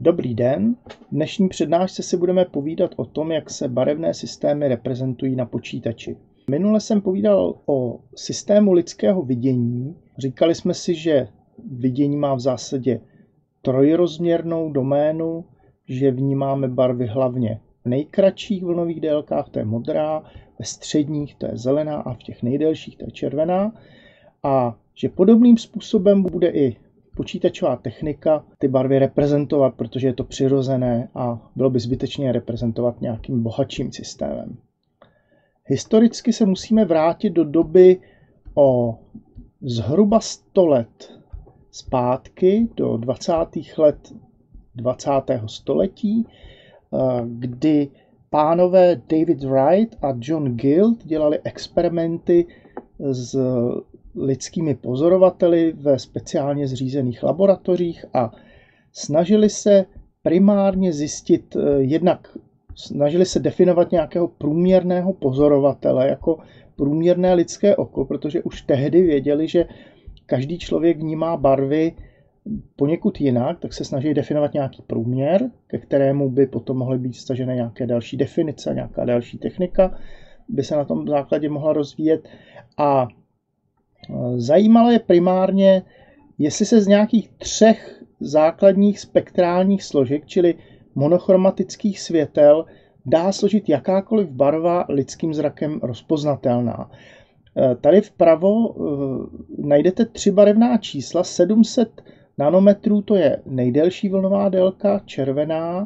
Dobrý den, v dnešní přednášce si budeme povídat o tom, jak se barevné systémy reprezentují na počítači. Minule jsem povídal o systému lidského vidění. Říkali jsme si, že vidění má v zásadě trojrozměrnou doménu, že vnímáme barvy hlavně v nejkratších vlnových délkách, to je modrá, ve středních to je zelená a v těch nejdelších to je červená. A že podobným způsobem bude i počítačová technika ty barvy reprezentovat, protože je to přirozené a bylo by zbytečně reprezentovat nějakým bohatším systémem. Historicky se musíme vrátit do doby o zhruba 100 let zpátky, do 20. let 20. století, kdy pánové David Wright a John Guild dělali experimenty s lidskými pozorovateli ve speciálně zřízených laboratořích a snažili se primárně zjistit, snažili se definovat nějakého průměrného pozorovatele jako průměrné lidské oko, protože už tehdy věděli, že každý člověk vnímá barvy poněkud jinak, tak se snaží definovat nějaký průměr, ke kterému by potom mohly být stažené nějaké další definice, nějaká další technika by se na tom základě mohla rozvíjet. A zajímalo je primárně, jestli se z nějakých 3 základních spektrálních složek, čili monochromatických světel, dá složit jakákoliv barva lidským zrakem rozpoznatelná. Tady vpravo najdete 3 barevná čísla. 700 nanometrů to je nejdelší vlnová délka, červená,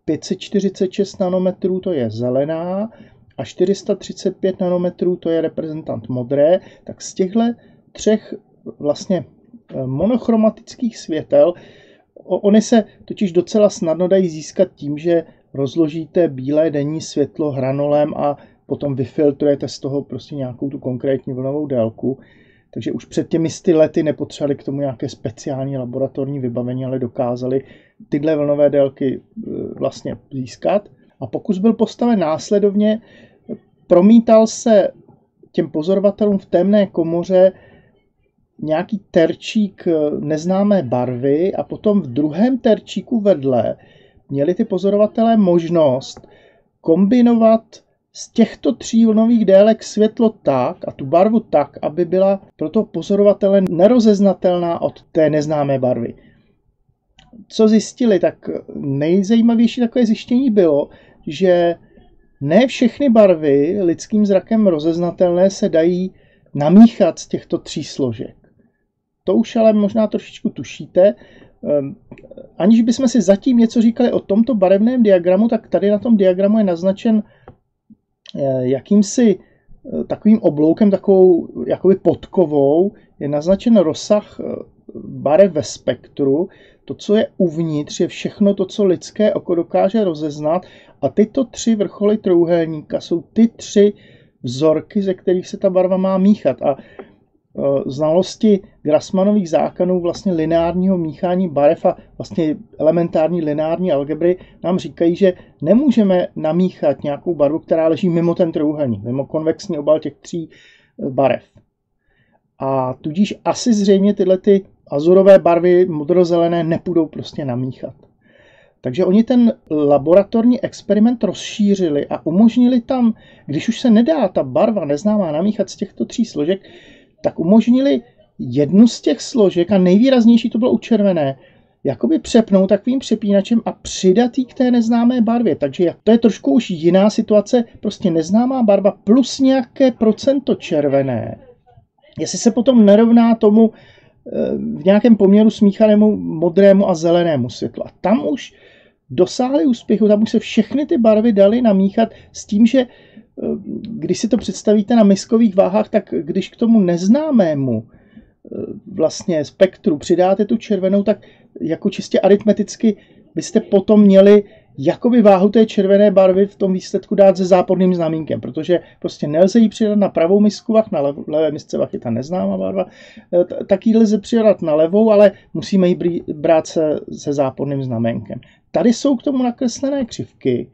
546 nanometrů to je zelená a 435 nanometrů to je reprezentant modré. Tak z těchto 3 vlastně monochromatických světel, ony se totiž docela snadno dají získat tím, že rozložíte bílé denní světlo hranolem a potom vyfiltrujete z toho prostě nějakou tu konkrétní vlnovou délku. Takže už před těmi 100 lety nepotřebovali k tomu nějaké speciální laboratorní vybavení, ale dokázali tyhle vlnové délky vlastně získat. A pokus byl postaven následovně, promítal se těm pozorovatelům v temné komoře nějaký terčík neznámé barvy a potom v druhém terčíku vedle měli ty pozorovatelé možnost kombinovat z těchto 3 vlnových délek světlo tak a tu barvu tak, aby byla pro toho pozorovatele nerozeznatelná od té neznámé barvy. Co zjistili, tak nejzajímavější takové zjištění bylo, že ne všechny barvy lidským zrakem rozeznatelné se dají namíchat z těchto 3 složek. To už ale možná trošičku tušíte. Aniž bychom si zatím něco říkali o tomto barevném diagramu, tak tady na tom diagramu je naznačen jakýmsi takovým obloukem, takovou jakoby podkovou, je naznačen rozsah barev ve spektru. To, co je uvnitř, je všechno to, co lidské oko dokáže rozeznat. A tyto 3 vrcholy trojúhelníka jsou ty 3 vzorky, ze kterých se ta barva má míchat. A znalosti Grassmannových zákonů vlastně lineárního míchání barev a vlastně elementární lineární algebry nám říkají, že nemůžeme namíchat nějakou barvu, která leží mimo ten trojúhelník, mimo konvexní obal těch 3 barev. A tudíž asi zřejmě tyhle ty azurové barvy modrozelené nepůjdou prostě namíchat. Takže oni ten laboratorní experiment rozšířili a umožnili tam, když už se nedá ta barva neznámá namíchat z těchto 3 složek, tak umožnili jednu z těch složek, a nejvýraznější to bylo u červené, jakoby přepnout takovým přepínačem a přidat jí k té neznámé barvě. Takže to je trošku už jiná situace, prostě neznámá barva plus nějaké procento červené. Jestli se potom nerovná tomu v nějakém poměru smíchanému modrému a zelenému světlu. A tam už dosáhli úspěchu, tam už se všechny ty barvy daly namíchat s tím, že když si to představíte na miskových váhách, tak když k tomu neznámému vlastně spektru přidáte tu červenou, tak jako čistě aritmeticky byste potom měli jakoby váhu té červené barvy v tom výsledku dát se záporným znamínkem, protože prostě nelze ji přidat na pravou misku vah, na levé misce vah je ta neznámá barva, tak ji lze přidat na levou, ale musíme ji brát se záporným znamenkem. Tady jsou k tomu nakreslené křivky.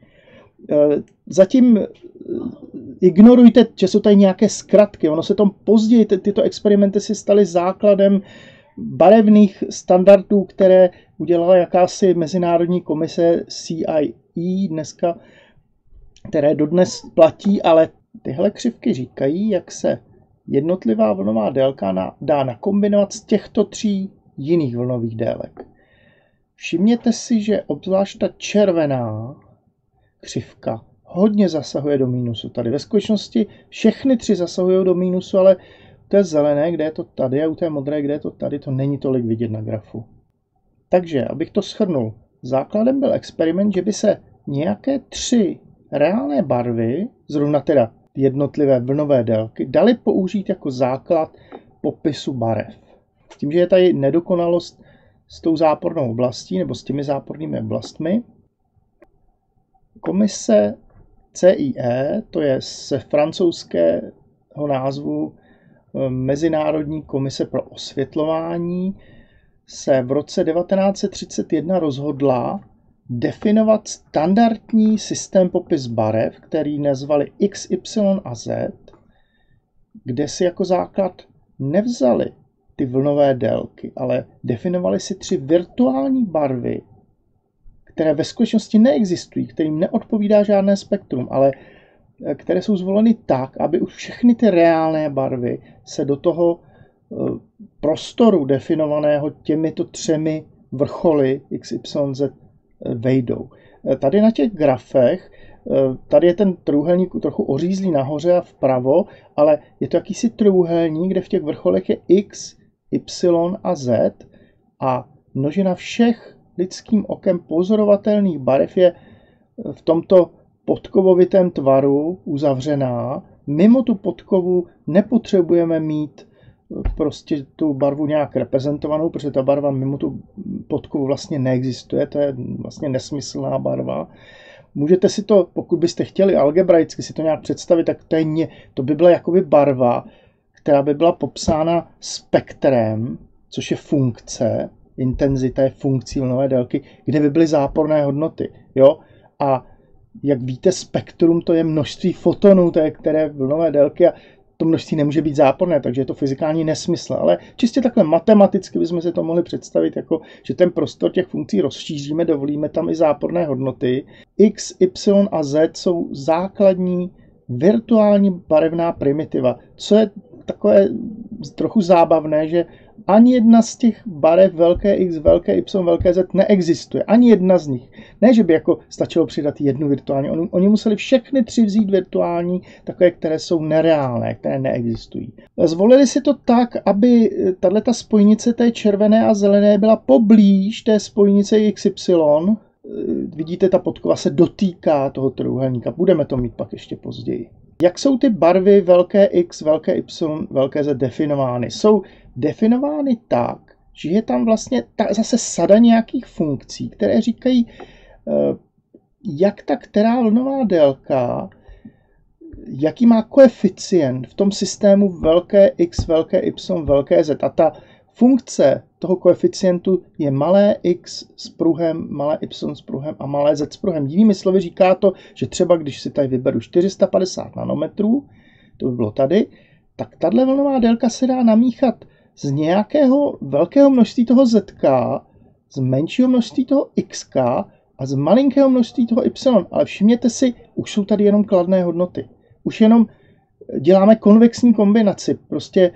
Zatím ignorujte, že jsou tady nějaké zkratky. Ono se tom později, tyto experimenty si staly základem barevných standardů, které udělala jakási mezinárodní komise CIE dneska, které dodnes platí, ale tyhle křivky říkají, jak se jednotlivá vlnová délka dá nakombinovat z těchto 3 jiných vlnových délek. Všimněte si, že obzvlášť ta červená křivka hodně zasahuje do mínusu. Tady ve skutečnosti všechny 3 zasahují do mínusu, ale u té zelené, kde je to tady, a u té modré, kde je to tady, to není tolik vidět na grafu. Takže, abych to shrnul, základem byl experiment, že by se nějaké 3 reálné barvy, zrovna teda jednotlivé vlnové délky, daly použít jako základ popisu barev. S tím, že je tady nedokonalost s tou zápornou oblastí nebo s těmi zápornými oblastmi, komise CIE, to je z francouzského názvu Mezinárodní komise pro osvětlování, se v roce 1931 rozhodla definovat standardní systém popis barev, který nazvali X, Y a Z, kde si jako základ nevzali ty vlnové délky, ale definovali si 3 virtuální barvy, které ve skutečnosti neexistují, kterým neodpovídá žádné spektrum, ale které jsou zvoleny tak, aby už všechny ty reálné barvy se do toho prostoru definovaného těmito 3 vrcholy X, Y, Z vejdou. Tady na těch grafech, tady je ten trojúhelník trochu ořízlý nahoře a vpravo, ale je to jakýsi trojúhelník, kde v těch vrcholech je X, Y a Z a množina všech lidským okem pozorovatelných barev je v tomto podkovovitém tvaru uzavřená. Mimo tu podkovu nepotřebujeme mít prostě tu barvu nějak reprezentovanou, protože ta barva mimo tu podkovu vlastně neexistuje, to je vlastně nesmyslná barva. Můžete si to, pokud byste chtěli algebraicky si to nějak představit, tak to by byla jakoby barva, která by byla popsána spektrem, což je funkce, intenzita je funkcí vlnové délky, kde by byly záporné hodnoty. Jo? A jak víte, spektrum to je množství fotonů, které vlnové délky a to množství nemůže být záporné, takže je to fyzikální nesmysl. Ale čistě takhle matematicky bychom si to mohli představit, jako, že ten prostor těch funkcí rozšíříme, dovolíme tam i záporné hodnoty. X, Y a Z jsou základní virtuální barevná primitiva. Co je takové trochu zábavné, že ani jedna z těch barev velké X, velké Y, velké Z neexistuje. Ani jedna z nich. Ne, že by jako stačilo přidat jednu virtuální. Oni museli všechny 3 vzít virtuální, takové, které jsou nereálné, které neexistují. Zvolili si to tak, aby tato spojnice té červené a zelené byla poblíž té spojnice XY. Vidíte, ta podkova se dotýká toho trojúhelníka. Budeme to mít pak ještě později. Jak jsou ty barvy velké X, velké Y, velké Z definovány? Jsou definovány tak, že je tam vlastně zase sada nějakých funkcí, které říkají, jak ta která vlnová délka, jaký má koeficient v tom systému velké X, velké Y, velké Z. A ta funkce toho koeficientu je malé x s pruhem, malé y s pruhem a malé z s pruhem. Jinými slovy říká to, že třeba když si tady vyberu 450 nanometrů, to by bylo tady, tak tato vlnová délka se dá namíchat z nějakého velkého množství toho zk, z menšího množství toho xk a z malinkého množství toho y. Ale všimněte si, už jsou tady jenom kladné hodnoty. Už jenom děláme konvexní kombinaci. Prostě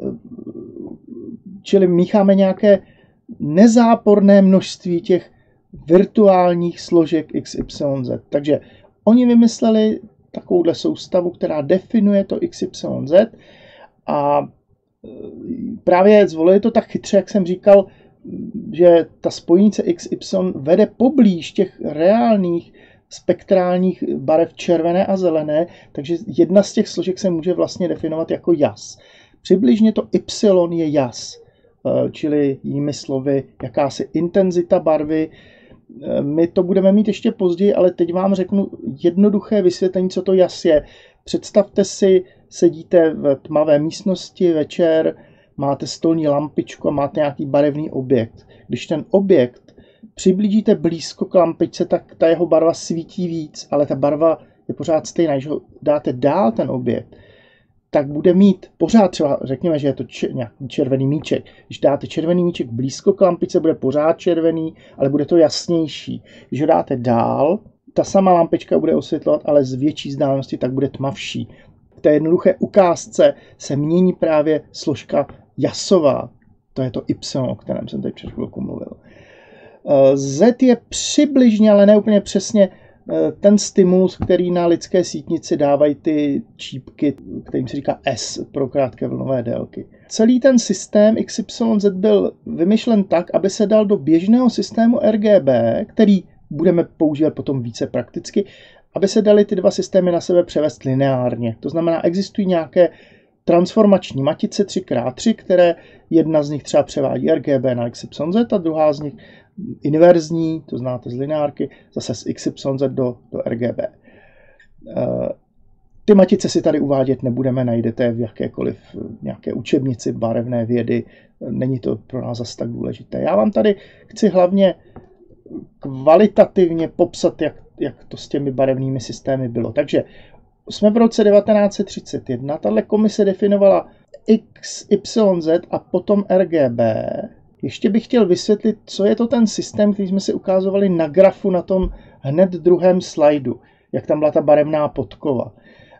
čili mícháme nějaké nezáporné množství těch virtuálních složek x, y, z. Takže oni vymysleli takovouhle soustavu, která definuje to x, y, z a právě zvolili to tak chytře, jak jsem říkal, že ta spojnice x, y vede poblíž těch reálných spektrálních barev červené a zelené, takže jedna z těch složek se může vlastně definovat jako jas. Přibližně to y je jas, čili jinými slovy jakási intenzita barvy. My to budeme mít ještě později, ale teď vám řeknu jednoduché vysvětlení, co to jas je. Představte si, sedíte v tmavé místnosti večer, máte stolní lampičku a máte nějaký barevný objekt. Když ten objekt přiblížíte blízko k lampičce, tak ta jeho barva svítí víc, ale ta barva je pořád stejná. Když ho dáte dál ten objekt, tak bude mít pořád třeba, řekněme, že je to nějaký červený míček. Když dáte červený míček blízko k lampičce, bude pořád červený, ale bude to jasnější. Když ho dáte dál, ta sama lampička bude osvětlovat, ale z větší vzdálenosti, tak bude tmavší. V té jednoduché ukázce se mění právě složka jasová. To je to Y, o kterém jsem teď před chvilkou mluvil. Z je přibližně, ale ne úplně přesně, ten stimulus, který na lidské sítnici dávají ty čípky, kterým se říká S pro krátké vlnové délky. Celý ten systém XYZ byl vymyšlen tak, aby se dal do běžného systému RGB, který budeme používat potom více prakticky, aby se daly ty dva systémy na sebe převést lineárně. To znamená, existují nějaké transformační matice 3x3, které jedna z nich třeba převádí RGB na XYZ a druhá z nich inverzní, to znáte z lineárky, zase z XYZ do RGB. Ty matice si tady uvádět nebudeme, najdete v jakékoliv nějaké učebnici barevné vědy, není to pro nás zase tak důležité. Já vám tady chci hlavně kvalitativně popsat, jak to s těmi barevnými systémy bylo. Takže jsme v roce 1931, tahle komise definovala X, Y, Z a potom RGB. Ještě bych chtěl vysvětlit, co je to ten systém, který jsme si ukázovali na grafu na tom hned druhém slajdu, jak tam byla ta barevná podkova.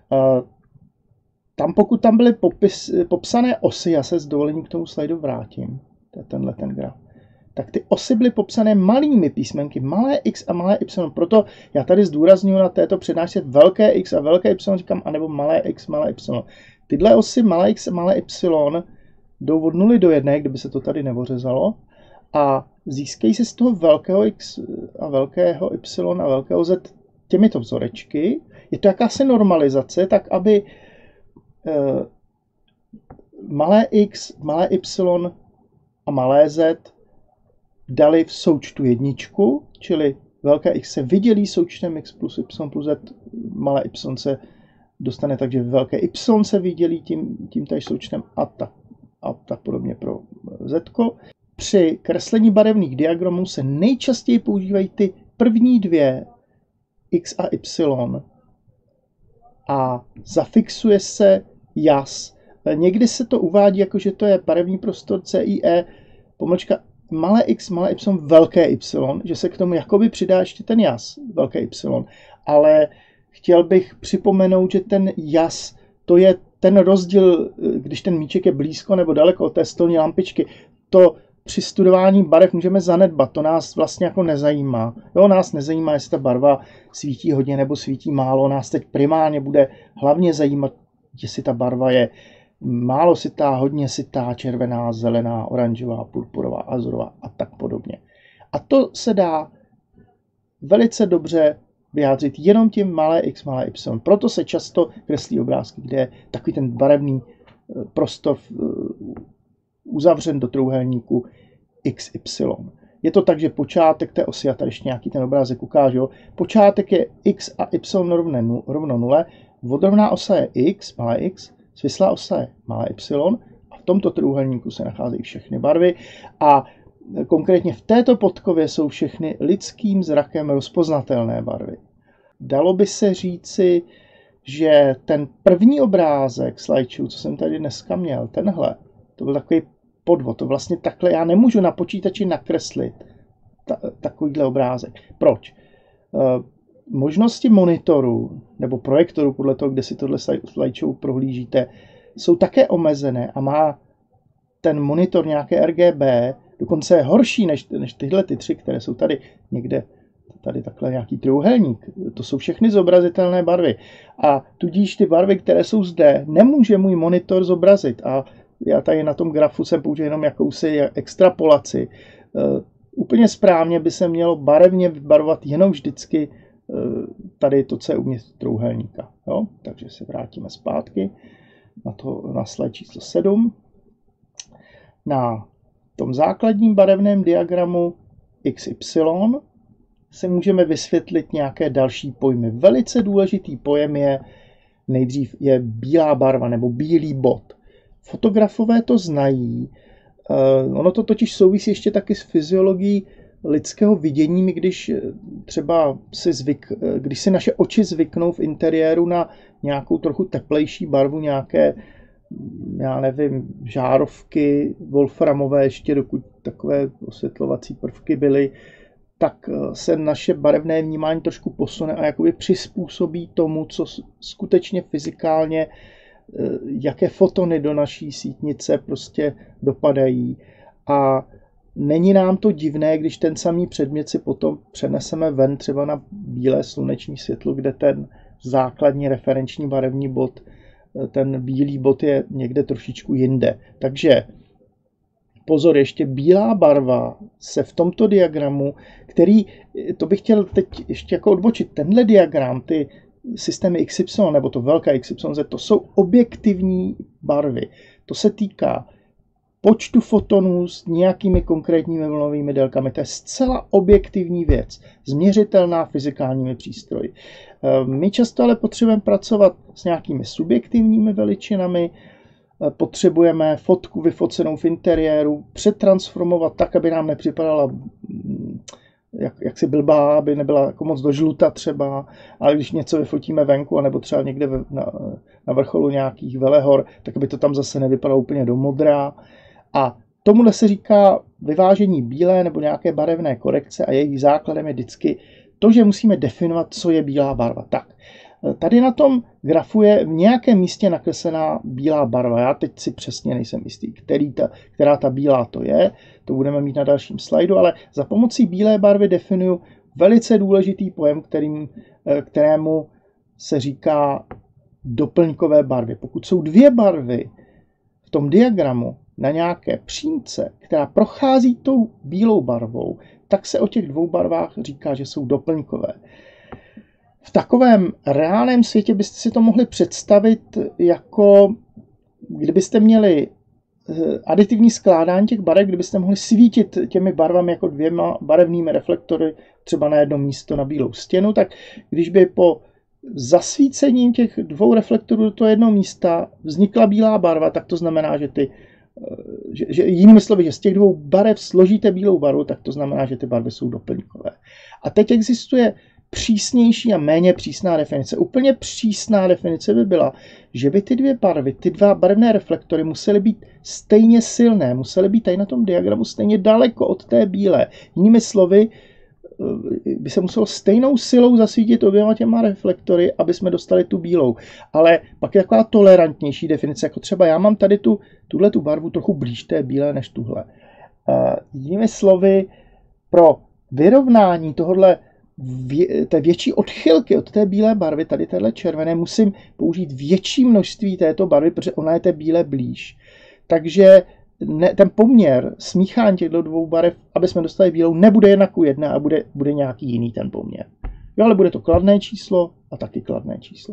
Pokud tam byly popsané osy, já se s dovolením k tomu slajdu vrátím, to je tenhle ten graf, tak ty osy byly popsané malými písmenky, malé x a malé y. Proto já tady zdůraznuju na této přednášce velké x a velké y, říkám, anebo malé x, malé y. Tyhle osy malé x a malé y jdou od 0 do 1, kdyby se to tady neořezalo, a získají se z toho velkého x a velkého y a velkého z těmito vzorečky. Je to jakási normalizace, tak aby malé x, malé y a malé z dali v součtu jedničku, čili velké x se vydělí součtem x plus y plus z, malé y se dostane tak, že velké y se vydělí tím tady součtem a tak podobně pro z. Při kreslení barevných diagramů se nejčastěji používají ty první dvě x a y a zafixuje se jas. Někdy se to uvádí jako, že to je barevný prostor CIE, pomlčka malé x, malé y, velké y, že se k tomu jakoby přidá ještě ten jas, velké y. Ale chtěl bych připomenout, že ten jas, to je ten rozdíl, když ten míček je blízko nebo daleko od té stolní lampičky. To při studování barev můžeme zanedbat, to nás vlastně jako nezajímá. Jo, nás nezajímá, jestli ta barva svítí hodně nebo svítí málo, nás teď primárně bude hlavně zajímat, jestli ta barva je málo sytá, hodně sytá, červená, zelená, oranžová, purpurová, azurová a tak podobně. A to se dá velice dobře vyjádřit jenom tím malé x, malé y. Proto se často kreslí obrázky, kde je takový ten barevný prostor uzavřen do trojúhelníku XY. Je to tak, že počátek té osy, já tady ještě nějaký ten obrázek ukážu, počátek je x a y rovno 0, vodrovná osa je x, malé x, svislá osa je malé y a v tomto trojúhelníku se nacházejí všechny barvy a konkrétně v této podkově jsou všechny lidským zrakem rozpoznatelné barvy. Dalo by se říci, že ten první obrázek slideshow, co jsem tady dneska měl, tenhle, to byl takový podvod. To vlastně takhle já nemůžu na počítači nakreslit takovýhle obrázek. Proč? Možnosti monitoru nebo projektoru, podle toho, kde si tohle slideshow prohlížíte, jsou také omezené a má ten monitor nějaké RGB, dokonce je horší než tyhle ty tři, které jsou tady někde, tady takhle nějaký trojúhelník. To jsou všechny zobrazitelné barvy. A tudíž ty barvy, které jsou zde, nemůže můj monitor zobrazit. A já tady na tom grafu jsem použil jenom jakousi extrapolaci. Úplně správně by se mělo barevně vybarvovat jenom vždycky tady to, co je uvnitř trojúhelníka. Jo? Takže se vrátíme zpátky na slide číslo 7. Na tom základním barevném diagramu XY se můžeme vysvětlit nějaké další pojmy. Velice důležitý pojem je nejdřív je bílá barva nebo bílý bod. Fotografové to znají. Ono to totiž souvisí ještě taky s fyziologií lidského vidění, když si naše oči zvyknou v interiéru na nějakou trochu teplejší barvu, nějaké, já nevím, žárovky wolframové, ještě dokud takové osvětlovací prvky byly, tak se naše barevné vnímání trošku posune a jakoby přizpůsobí tomu, co skutečně fyzikálně, jaké fotony do naší sítnice prostě dopadají. A není nám to divné, když ten samý předmět si potom přeneseme ven třeba na bílé sluneční světlo, kde ten základní referenční barevný bod, ten bílý bod je někde trošičku jinde. Takže pozor, ještě bílá barva se v tomto diagramu, to bych chtěl teď ještě jako odbočit, tenhle diagram, ty systémy XY nebo to velké XYZ, to jsou objektivní barvy. To se týká počtu fotonů s nějakými konkrétními vlnovými délkami. To je zcela objektivní věc, změřitelná fyzikálními přístroji. My často ale potřebujeme pracovat s nějakými subjektivními veličinami, potřebujeme fotku vyfocenou v interiéru přetransformovat tak, aby nám nepřipadala jaksi blbá, aby nebyla jako moc do žluta třeba, ale když něco vyfotíme venku, anebo třeba někde na vrcholu nějakých velehor, tak aby to tam zase nevypadalo úplně do modrá. A tomuhle se říká vyvážení bílé nebo nějaké barevné korekce a jejich základem je vždycky to, že musíme definovat, co je bílá barva. Tak, tady na tom grafu je v nějakém místě nakreslená bílá barva. Já teď si přesně nejsem jistý, která ta bílá to je. To budeme mít na dalším slajdu, ale za pomocí bílé barvy definuju velice důležitý pojem, kterému se říká doplňkové barvy. Pokud jsou dvě barvy v tom diagramu na nějaké přímce, která prochází tou bílou barvou, tak se o těch dvou barvách říká, že jsou doplňkové. V takovém reálném světě byste si to mohli představit jako kdybyste měli aditivní skládání těch barev, kdybyste mohli svítit těmi barvami jako dvěma barevnými reflektory třeba na jedno místo na bílou stěnu, tak když by po zasvícením těch dvou reflektorů do toho jednoho místa vznikla bílá barva, tak to znamená, že jinými slovy, že z těch dvou barev složíte bílou barvu, tak to znamená, že ty barvy jsou doplňkové. A teď existuje přísnější a méně přísná definice. Úplně přísná definice by byla, že by ty dvě barvy, ty dva barevné reflektory musely být stejně silné, musely být tady na tom diagramu stejně daleko od té bílé. Jinými slovy, by se muselo stejnou silou zasvítit oběma těma reflektory, aby jsme dostali tu bílou. Ale pak je taková tolerantnější definice, jako třeba já mám tady tuhle barvu trochu blíž té bílé než tuhle. Jinými slovy, pro vyrovnání té větší odchylky od té bílé barvy, tady téhle červené, musím použít větší množství této barvy, protože ona je té bílé blíž. Takže ten poměr smíchání těchto dvou barev, aby jsme dostali bílou, nebude 1:1 a bude nějaký jiný ten poměr. Jo, ale bude to kladné číslo a taky kladné číslo.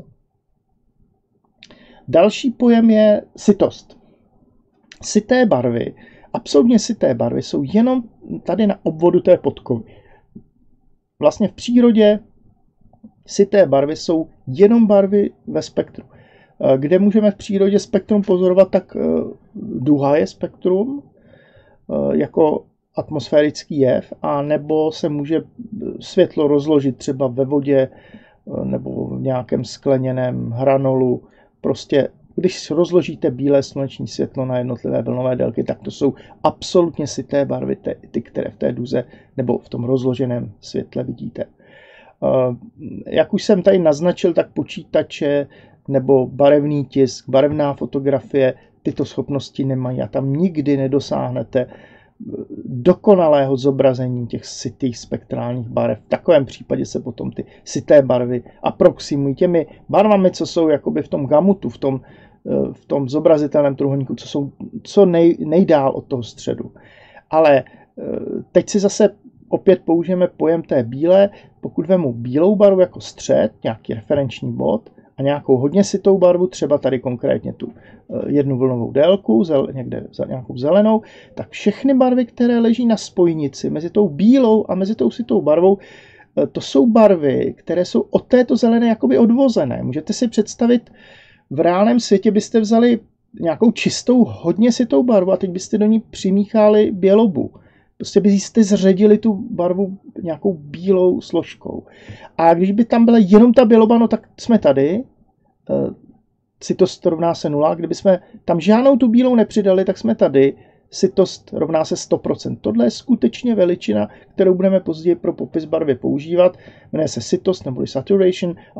Další pojem je sytost. Syté barvy, absolutně syté barvy jsou jenom tady na obvodu té podkovy. Vlastně v přírodě syté barvy jsou jenom barvy ve spektru. Kde můžeme v přírodě spektrum pozorovat, tak duha je spektrum jako atmosférický jev, a nebo se může světlo rozložit třeba ve vodě nebo v nějakém skleněném hranolu. Prostě když rozložíte bílé sluneční světlo na jednotlivé vlnové délky, tak to jsou absolutně syté barvy, ty, které v té duze nebo v tom rozloženém světle vidíte. Jak už jsem tady naznačil, tak počítače nebo barevný tisk, barevná fotografie tyto schopnosti nemají a tam nikdy nedosáhnete dokonalého zobrazení těch sytých spektrálních barev. V takovém případě se potom ty syté barvy aproximují těmi barvami, co jsou jakoby v tom gamutu, v tom zobrazitelném trojúhelníku, co jsou co nejdál od toho středu. Ale teď si zase opět použijeme pojem té bílé. Pokud vemu bílou barvu jako střed, nějaký referenční bod, a nějakou hodně sytou barvu, třeba tady konkrétně tu jednu vlnovou délku, někde za nějakou zelenou, tak všechny barvy, které leží na spojnici mezi tou bílou a mezi tou sytou barvou, to jsou barvy, které jsou od této zelené jakoby odvozené. Můžete si představit, v reálném světě byste vzali nějakou čistou, hodně sytou barvu a teď byste do ní přimíchali bělobu. Prostě byste zředili tu barvu nějakou bílou složkou. A když by tam byla jenom ta běloba, no tak jsme tady, citost rovná se 0, kdyby jsme tam žádnou tu bílou nepřidali, tak jsme tady, citost rovná se 100%. Tohle je skutečně veličina, kterou budeme později pro popis barvy používat. Jmenuje se citost nebo saturation a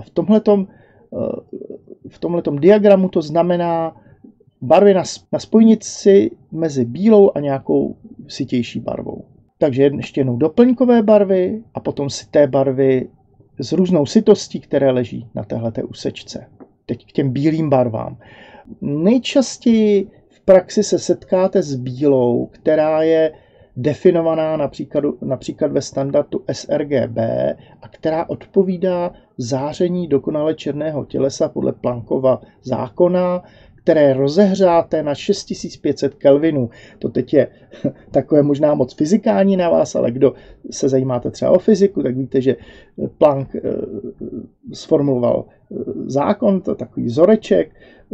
v tomhletom diagramu to znamená barvy na spojnici mezi bílou a nějakou sytější barvou. Takže ještě jednou doplňkové barvy a potom syté barvy s různou sytostí, které leží na téhleté úsečce. Teď k těm bílým barvám. Nejčastěji v praxi se setkáte s bílou, která je definovaná například ve standardu sRGB a která odpovídá záření dokonale černého tělesa podle Planckova zákona, které rozehřáte na 6500 Kelvinů. To teď je takové možná moc fyzikální na vás, ale kdo se zajímáte třeba o fyziku, tak víte, že Planck sformuloval zákon, to takový vzoreček,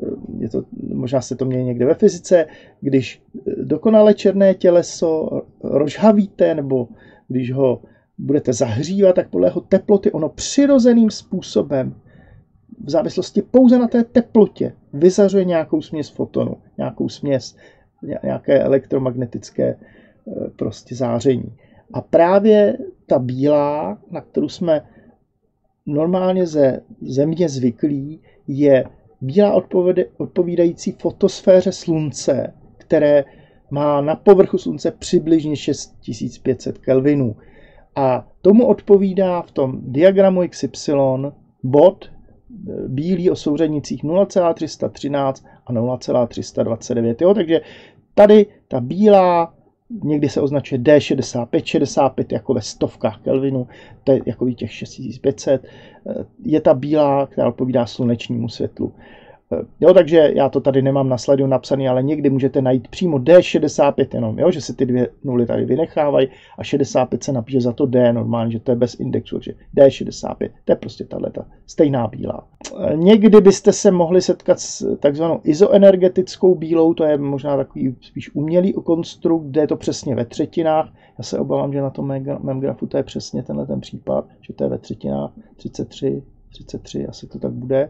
možná jste to měli někde ve fyzice, když dokonale černé těleso rozžhavíte, nebo když ho budete zahřívat, tak podle jeho teploty ono přirozeným způsobem v závislosti pouze na té teplotě vyzařuje nějakou směs fotonů, nějakou směs, nějaké elektromagnetické prostě záření. A právě ta bílá, na kterou jsme normálně ze Země zvyklí, je bílá odpovídající fotosféře Slunce, které má na povrchu Slunce přibližně 6500 Kelvinů. A tomu odpovídá v tom diagramu XY bod bílý o souřadnicích 0,313 a 0,329. Jo? Takže tady ta bílá, někdy se označuje D65, 65 jako ve stovkách Kelvinů, to je jako těch 6500, je ta bílá, která odpovídá slunečnímu světlu. Jo, takže já to tady nemám na slajdu napsaný, ale někdy můžete najít přímo D65 jenom, jo, že se ty dvě nuly tady vynechávají a 65 se napíše za to D normálně, že to je bez indexu, takže D65, to je prostě tato stejná bílá. Někdy byste se mohli setkat s takzvanou izoenergetickou bílou, to je možná takový spíš umělý konstrukt, kde je to přesně ve třetinách. Já se obávám, že na tom mém grafu to je přesně tenhle ten případ, že to je ve třetinách 33, asi to tak bude.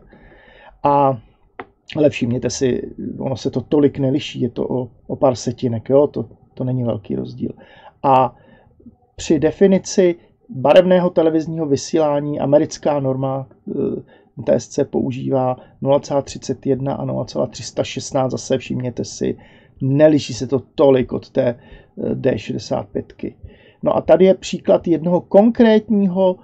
Ale všimněte si, ono se to tolik neliší, je to o pár setinek, jo? To není velký rozdíl. A při definici barevného televizního vysílání americká norma TSC používá 0,31 a 0,316, zase všimněte si, neliší se to tolik od té D65. No a tady je příklad jednoho konkrétního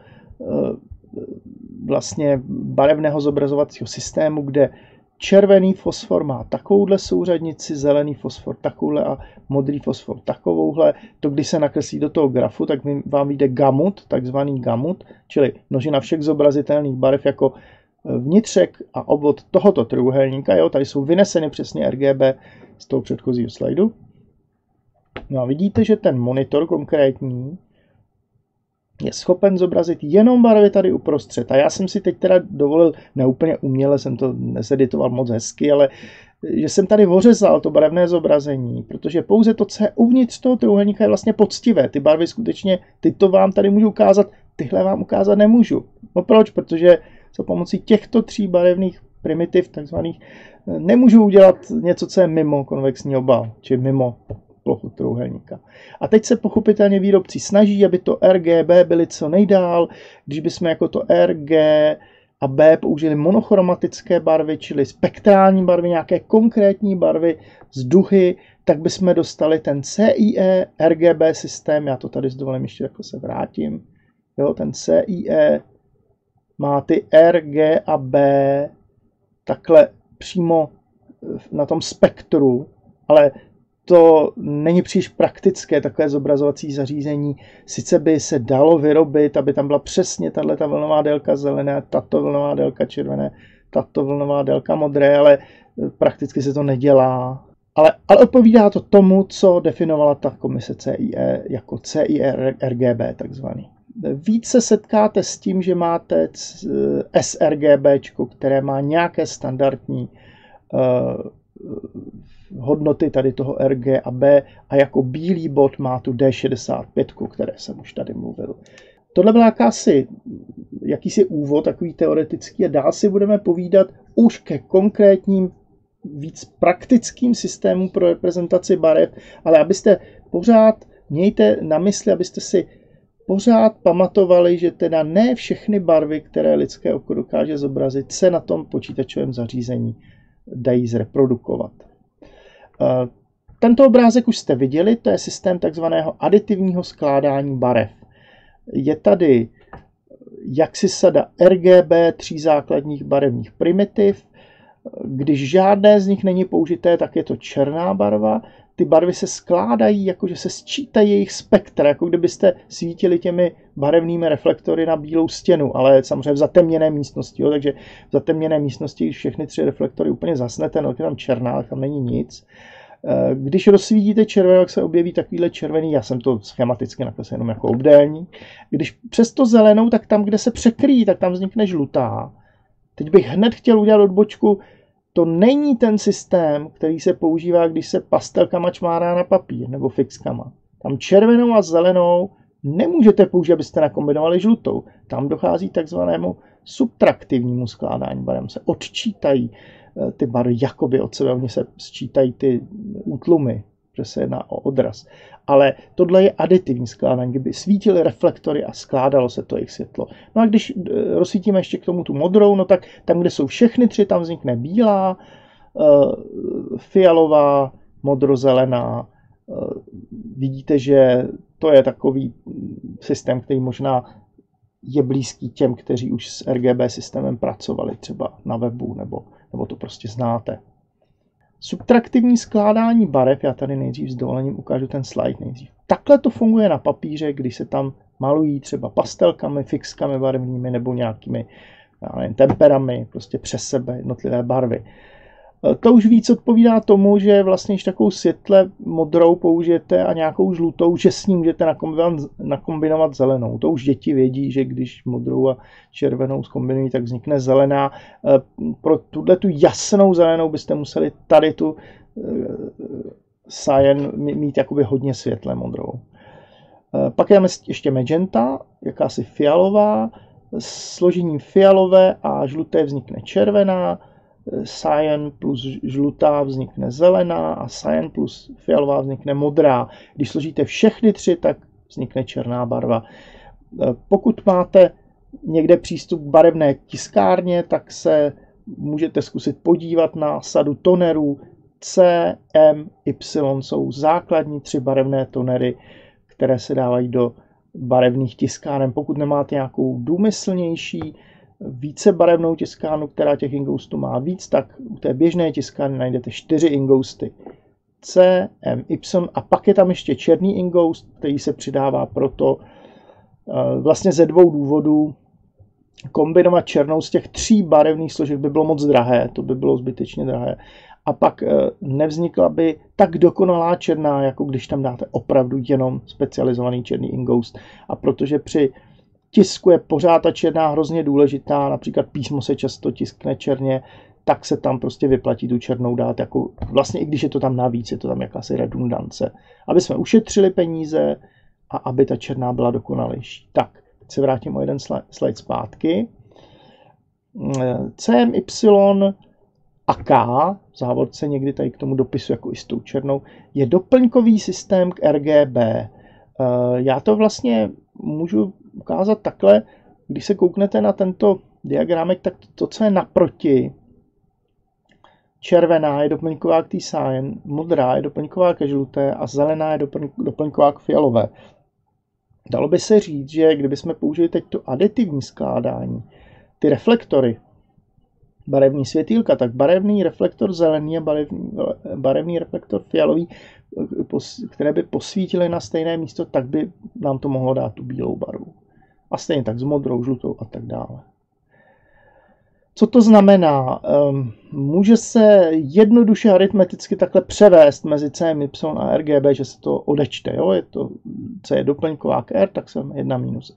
vlastně barevného zobrazovacího systému, kde červený fosfor má takovouhle souřadnici, zelený fosfor takovouhle a modrý fosfor takovouhle. To, když se nakreslí do toho grafu, tak vám vyjde gamut, takzvaný gamut, čili množina všech zobrazitelných barev jako vnitřek a obvod tohoto trojúhelníka. Jo, tady jsou vyneseny přesně RGB z toho předchozího slajdu. No a vidíte, že ten monitor konkrétní je schopen zobrazit jenom barvy tady uprostřed. A já jsem si teď teda dovolil, neúplně uměle, jsem to nezeditoval moc hezky, ale že jsem tady ořezal to barevné zobrazení, protože pouze to, co je uvnitř toho trojúhelníka, je vlastně poctivé. Ty barvy skutečně, tyto vám tady můžu ukázat, tyhle vám ukázat nemůžu. No proč? Protože za pomocí těchto tří barevných primitiv, takzvaných, nemůžu udělat něco, co je mimo konvexní obal, či mimo plochu trojúhelníka. A teď se pochopitelně výrobci snaží, aby to RGB byly co nejdál. Když bychom jako to RG a B použili monochromatické barvy, čili spektrální barvy, nějaké konkrétní barvy z duhy, tak bychom dostali ten CIE RGB systém. Já to tady s dovolením ještě jako se vrátím. Jo, ten CIE má ty RG a B takhle přímo na tom spektru, ale to není příliš praktické, takové zobrazovací zařízení. Sice by se dalo vyrobit, aby tam byla přesně tato vlnová délka zelené, tato vlnová délka červené, tato vlnová délka modré, ale prakticky se to nedělá. Ale odpovídá to tomu, co definovala ta komise CIE jako CIE RGB takzvaný. Více setkáte s tím, že máte sRGB, které má nějaké standardní hodnoty tady toho RG a B a jako bílý bod má tu D65, o které jsem už tady mluvil. Tohle byl jakýsi úvod, takový teoretický, a dál si budeme povídat už ke konkrétním víc praktickým systémům pro reprezentaci barev, ale abyste pořád mějte na mysli, abyste si pořád pamatovali, že teda ne všechny barvy, které lidské oko dokáže zobrazit, se na tom počítačovém zařízení dají zreprodukovat. Tento obrázek už jste viděli, to je systém takzvaného aditivního skládání barev. Je tady jaksi sada RGB, 3 základních barevných primitiv. Když žádné z nich není použité, tak je to černá barva. Ty barvy se skládají, jakože se sčítají jejich spektra, jako kdybyste svítili těmi barevnými reflektory na bílou stěnu, ale samozřejmě v zatemněné místnosti. Jo? Takže v zatemněné místnosti, když všechny 3 reflektory úplně zasnete, no je tam černá, tam není nic. Když rozsvítíte červený, tak se objeví takovýhle červený, já jsem to schematicky nakreslil jenom jako obdélník. Když přesto zelenou, tak tam, kde se překryjí, tak tam vznikne žlutá. Teď bych hned chtěl udělat odbočku. To není ten systém, který se používá, když se pastelkama čmárá na papír nebo fixkama. Tam červenou a zelenou nemůžete použít, abyste nakombinovali žlutou. Tam dochází takzvanému subtraktivnímu skládání barev. Se odčítají ty barvy jakoby od sebe, oni se sčítají ty útlumy, že se jedná o odraz. Ale tohle je aditivní skládání, kdyby svítily reflektory a skládalo se to jejich světlo. No a když rozsvítíme ještě k tomu tu modrou, no tak tam, kde jsou všechny 3, tam vznikne bílá, fialová, modrozelená. Vidíte, že to je takový systém, který možná je blízký těm, kteří už s RGB systémem pracovali třeba na webu, nebo to prostě znáte. Subtraktivní skládání barev, já tady nejdřív s dovolením ukážu ten slide nejdřív. Takhle to funguje na papíře, když se tam malují třeba pastelkami, fixkami barevnými nebo nějakými temperami, prostě přes sebe jednotlivé barvy. To už víc odpovídá tomu, že vlastně, když takovou světle modrou použijete a nějakou žlutou, že s ní můžete nakombinovat zelenou. To už děti vědí, že když modrou a červenou zkombinují, tak vznikne zelená. Pro tu jasnou zelenou byste museli tady tu cyan mít jakoby hodně světle modrou. Pak máme ještě magenta, jakási fialová. Složením fialové a žluté vznikne červená. Cyan plus žlutá vznikne zelená a cyan plus fialová vznikne modrá. Když složíte všechny 3, tak vznikne černá barva. Pokud máte někde přístup k barevné tiskárně, tak se můžete zkusit podívat na sadu tonerů. C, M, Y jsou základní 3 barevné tonery, které se dávají do barevných tiskáren. Pokud nemáte nějakou důmyslnější, více barevnou tiskárnu, která těch ingoustů má víc, tak u té běžné tiskárny najdete 4 ingousty. C, M, Y a pak je tam ještě černý ingoust, který se přidává proto vlastně ze 2 důvodů. Kombinovat černou z těch 3 barevných složek by bylo moc drahé, to by bylo zbytečně drahé. A pak nevznikla by tak dokonalá černá, jako když tam dáte opravdu jenom specializovaný černý ingoust. A protože při tisku je pořád ta černá hrozně důležitá, například písmo se často tiskne černě, tak se tam prostě vyplatí tu černou dát, jako vlastně i když je to tam navíc, je to tam jakási redundance. Aby jsme ušetřili peníze a aby ta černá byla dokonalejší. Tak, teď se vrátím o jeden slide zpátky. CMY a K, v závorce někdy tady k tomu dopisu jako i s tou černou, je doplňkový systém k RGB. Já to vlastně můžu ukázat takhle, když se kouknete na tento diagramek, tak to, co je naproti, červená je doplňková k té cyan, modrá je doplňková ke žluté a zelená je doplňková k fialové. Dalo by se říct, že kdybychom použili teď to aditivní skládání, ty reflektory, barevný světýlka, tak barevný reflektor zelený a barevný reflektor fialový, které by posvítily na stejné místo, tak by nám to mohlo dát tu bílou barvu. A stejně tak s modrou, žlutou a tak dále. Co to znamená? Může se jednoduše aritmeticky takhle převést mezi CMY a RGB, že se to odečte. Jo? Je to C je doplňková k R, tak jsem 1 minus R.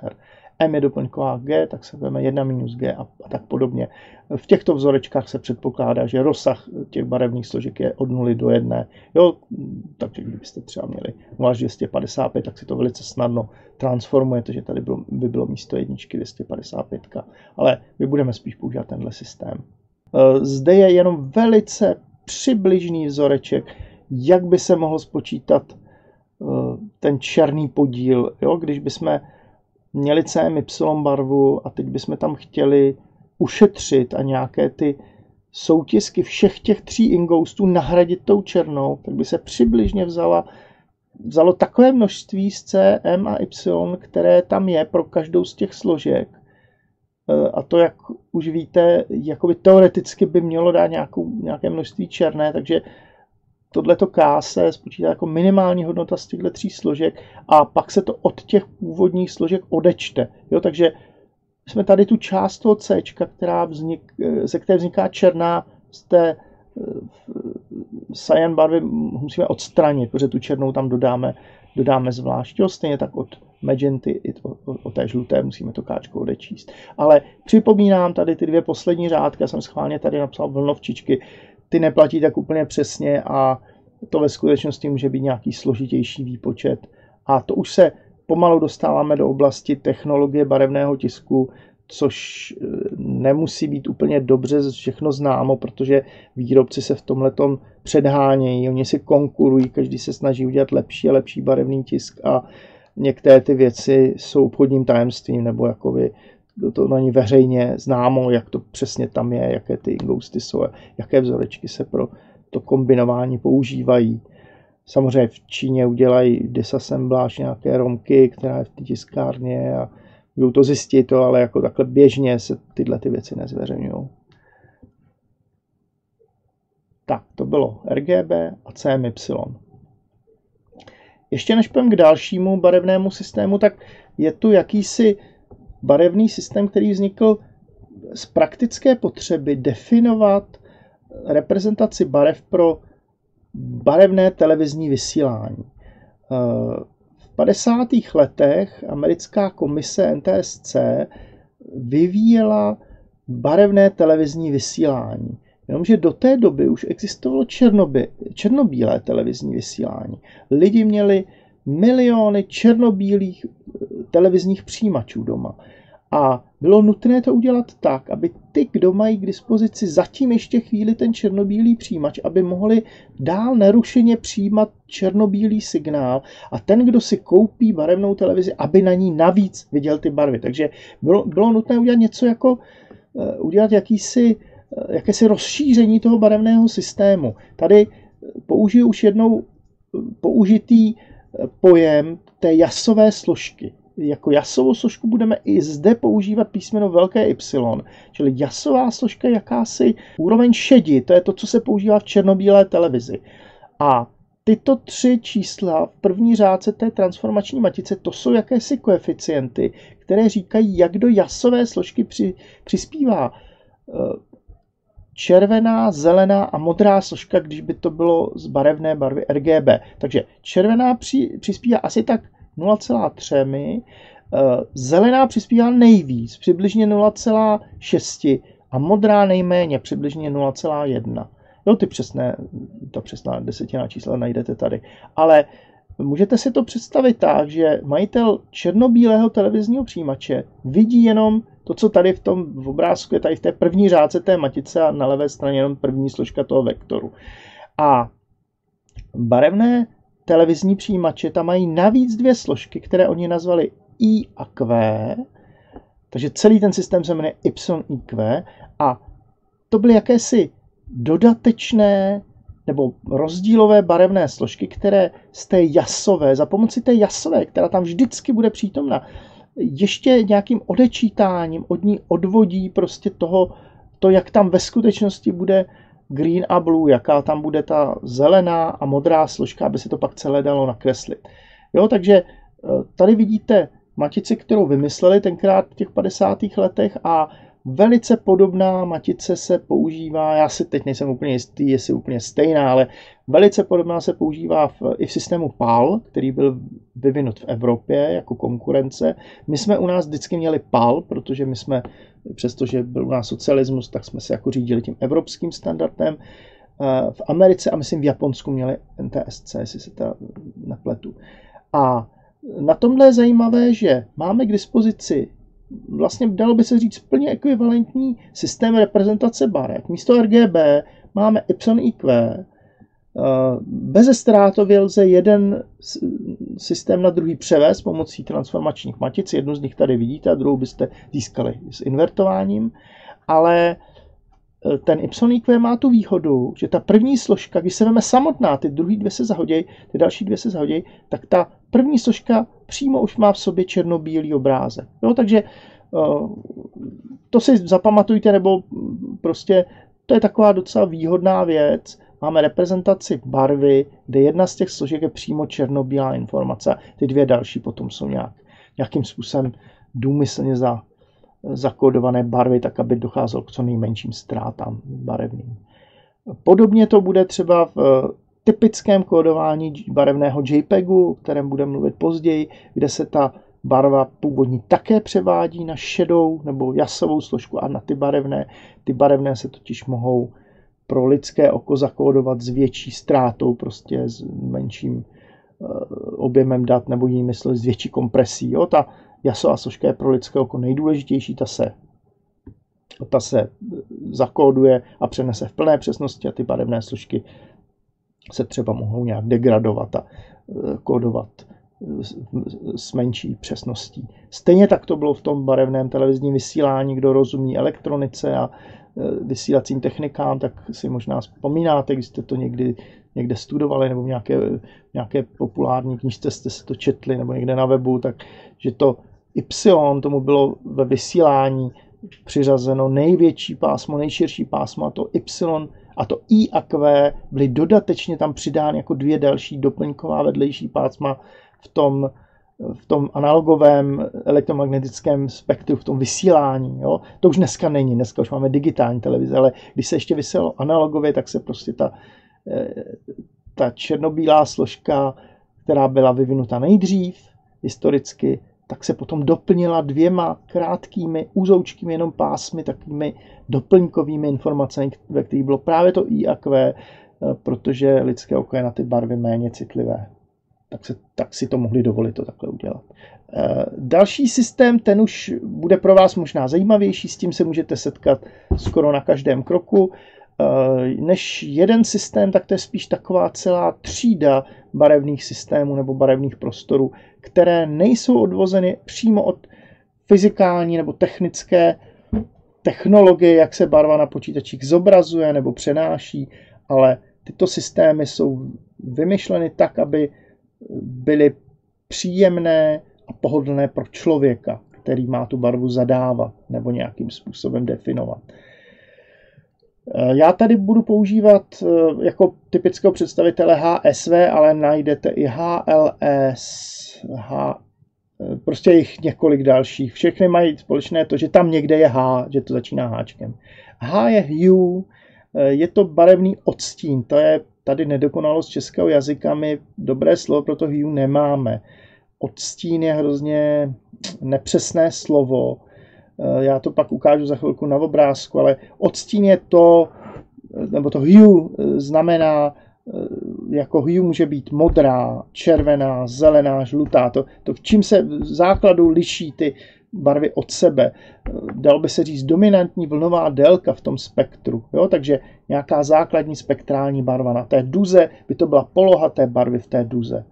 M je doplňková G, tak se vezme 1 minus G a tak podobně. V těchto vzorečkách se předpokládá, že rozsah těch barevných složek je od 0 do 1. Jo, takže kdybyste třeba měli 0 až 255, tak si to velice snadno transformujete, že tady by bylo místo jedničky 255. Ale my budeme spíš používat tenhle systém. Zde je jenom velice přibližný vzoreček, jak by se mohl spočítat ten černý podíl. Jo? Když bychom měli CMY barvu a teď bychom tam chtěli ušetřit a nějaké ty soutisky všech těch 3 ingoustů nahradit tou černou, tak by se přibližně vzalo takové množství z C, M a Y, které tam je pro každou z těch složek. A to, jak už víte, jakoby teoreticky by mělo dát nějaké množství černé, takže tohleto K se spočítá jako minimální hodnota z těchto 3 složek a pak se to od těch původních složek odečte. Jo, takže jsme tady tu část toho C, ze které vzniká černá, z té cyan barvy musíme odstranit, protože tu černou tam dodáme zvlášť. Jo, stejně tak od magenty i od té žluté musíme to káčko odečíst. Ale připomínám tady ty 2 poslední řádky, já jsem schválně tady napsal vlnovčičky, ty neplatí tak úplně přesně a to ve skutečnosti může být nějaký složitější výpočet. A to už se pomalu dostáváme do oblasti technologie barevného tisku, což nemusí být úplně dobře všechno známo, protože výrobci se v tomhletom předhánějí, oni si konkurují, každý se snaží udělat lepší a lepší barevný tisk a některé ty věci jsou obchodním tajemstvím, nebo jakoby to není veřejně známo, jak to přesně tam je, jaké ty ingousty jsou, jaké vzorečky se pro to kombinování používají. Samozřejmě v Číně udělají disassembláž nějaké romky, která je v té tiskárně a budou to zjistit, ale jako takhle běžně se tyhle ty věci nezveřejňují. Tak, to bylo RGB a CMY. Ještě než půjdeme k dalšímu barevnému systému, tak je tu jakýsi barevný systém, který vznikl z praktické potřeby definovat reprezentaci barev pro barevné televizní vysílání. V 50. letech americká komise NTSC vyvíjela barevné televizní vysílání. Jenomže do té doby už existovalo černobílé televizní vysílání. Lidi měli miliony černobílých televizních přijímačů doma. A bylo nutné to udělat tak, aby ty, kdo mají k dispozici zatím ještě chvíli ten černobílý přijímač, aby mohli dál nerušeně přijímat černobílý signál a ten, kdo si koupí barevnou televizi, aby na ní navíc viděl ty barvy. Takže bylo nutné udělat něco jako udělat jakési rozšíření toho barevného systému. Tady použiju už jednou použitý pojem té jasové složky. Jako jasovou složku budeme i zde používat písmeno velké Y, čili jasová složka je jakási úroveň šedi, to je to, co se používá v černobílé televizi. A tyto 3 čísla v první řádce té transformační matice, to jsou jakési koeficienty, které říkají, jak do jasové složky přispívá červená, zelená a modrá složka, když by to bylo z barevné barvy RGB. Takže červená přispívá asi tak 0,3, zelená přispívá nejvíc, přibližně 0,6 a modrá nejméně, přibližně 0,1. Jo, ta přesná desetinná čísla najdete tady. Ale můžete si to představit tak, že majitel černobílého televizního přijímače vidí jenom to, co tady v tom obrázku je, tady v té první řádce té matice a na levé straně jenom první složka toho vektoru. A barevné televizní přijímače tam mají navíc 2 složky, které oni nazvali I a Q, takže celý ten systém se jmenuje YIQ a to byly jakési dodatečné nebo rozdílové barevné složky, které z té jasové, za pomoci té jasové, která tam vždycky bude přítomna, ještě nějakým odečítáním od ní odvodí prostě to, jak tam ve skutečnosti bude green a blue, jaká tam bude ta zelená a modrá složka, aby se to pak celé dalo nakreslit. Jo, takže tady vidíte matici, kterou vymysleli tenkrát v těch 50. letech a Velice podobná matice se používá, já si teď nejsem úplně jistý, jestli úplně stejná, ale velice podobná se používá i v systému PAL, který byl vyvinut v Evropě jako konkurence. My jsme u nás vždycky měli PAL, protože my jsme, přestože byl u nás socialismus, tak jsme se jako řídili tím evropským standardem. V Americe a myslím v Japonsku měli NTSC, jestli se to nepletu. A na tomhle je zajímavé, že máme k dispozici vlastně dalo by se říct plně ekvivalentní systém reprezentace barev. Místo RGB máme YIQ. Bezezdrátově lze jeden systém na druhý převést pomocí transformačních matic. Jednu z nich tady vidíte a druhou byste získali s invertováním. Ale ten YIQ má tu výhodu, že ta první složka, když se veme samotná, ty druhý dvě se zahodějí, ty další dvě se zahodějí, tak ta první složka přímo už má v sobě černobílý obrázek. Jo, takže to si zapamatujte, nebo prostě to je taková docela výhodná věc. Máme reprezentaci barvy, kde jedna z těch složek je přímo černobílá informace. Ty dvě další potom jsou nějakým způsobem důmyslně zakódované barvy, tak aby docházelo k co nejmenším ztrátám barevným. Podobně to bude třeba v typickém kódování barevného JPEGu, o kterém budeme mluvit později, kde se ta barva původní také převádí na šedou nebo jasovou složku a na ty barevné. Ty barevné se totiž mohou pro lidské oko zakódovat s větší ztrátou, prostě s menším objemem dat nebo jinými slovy s větší kompresí. Jo? Ta jasová složka je pro lidské oko nejdůležitější, ta se zakóduje a přenese v plné přesnosti a ty barevné složky se třeba mohou nějak degradovat a kódovat s menší přesností. Stejně tak to bylo v tom barevném televizním vysílání, kdo rozumí elektronice a vysílacím technikám, tak si možná vzpomínáte, když jste to někde studovali nebo v nějaké populární knížce jste se to četli nebo někde na webu, takže to Y, tomu bylo ve vysílání přiřazeno největší pásmo, nejširší pásmo a to Y a to I a Q byly dodatečně tam přidány jako dvě další doplňková vedlejší pásma v tom analogovém elektromagnetickém spektru, v tom vysílání. Jo? To už dneska není, dneska už máme digitální televize, ale když se ještě vysílalo analogově, tak se prostě ta černobílá složka, která byla vyvinuta nejdřív historicky, tak se potom doplnila dvěma krátkými, úzoučkými jenom pásmy, takovými doplňkovými informacemi, ve kterých bylo právě to I a Q, protože lidské oko je na ty barvy méně citlivé. Tak si to mohli dovolit to takhle udělat. Další systém, ten už bude pro vás možná zajímavější, s tím se můžete setkat skoro na každém kroku. Než jeden systém, tak to je spíš taková celá třída barevných systémů nebo barevných prostorů, které nejsou odvozeny přímo od fyzikální nebo technické technologie, jak se barva na počítačích zobrazuje nebo přenáší, ale tyto systémy jsou vymyšleny tak, aby byly příjemné a pohodlné pro člověka, který má tu barvu zadávat nebo nějakým způsobem definovat. Já tady budu používat jako typického představitele HSV, ale najdete i HLS, prostě jich několik dalších. Všechny mají společné to, že tam někde je H, že to začíná háčkem. H je hue, je to barevný odstín, to je tady nedokonalost českého jazyka, my dobré slovo pro to hue nemáme. Odstín je hrozně nepřesné slovo, já to pak ukážu za chvilku na obrázku, ale odstín je to, nebo to hue znamená, jako hue může být modrá, červená, zelená, žlutá, to v čím se v základu liší ty barvy od sebe. Dalo by se říct dominantní vlnová délka v tom spektru, jo? Takže nějaká základní spektrální barva na té duze by to byla poloha té barvy v té duze.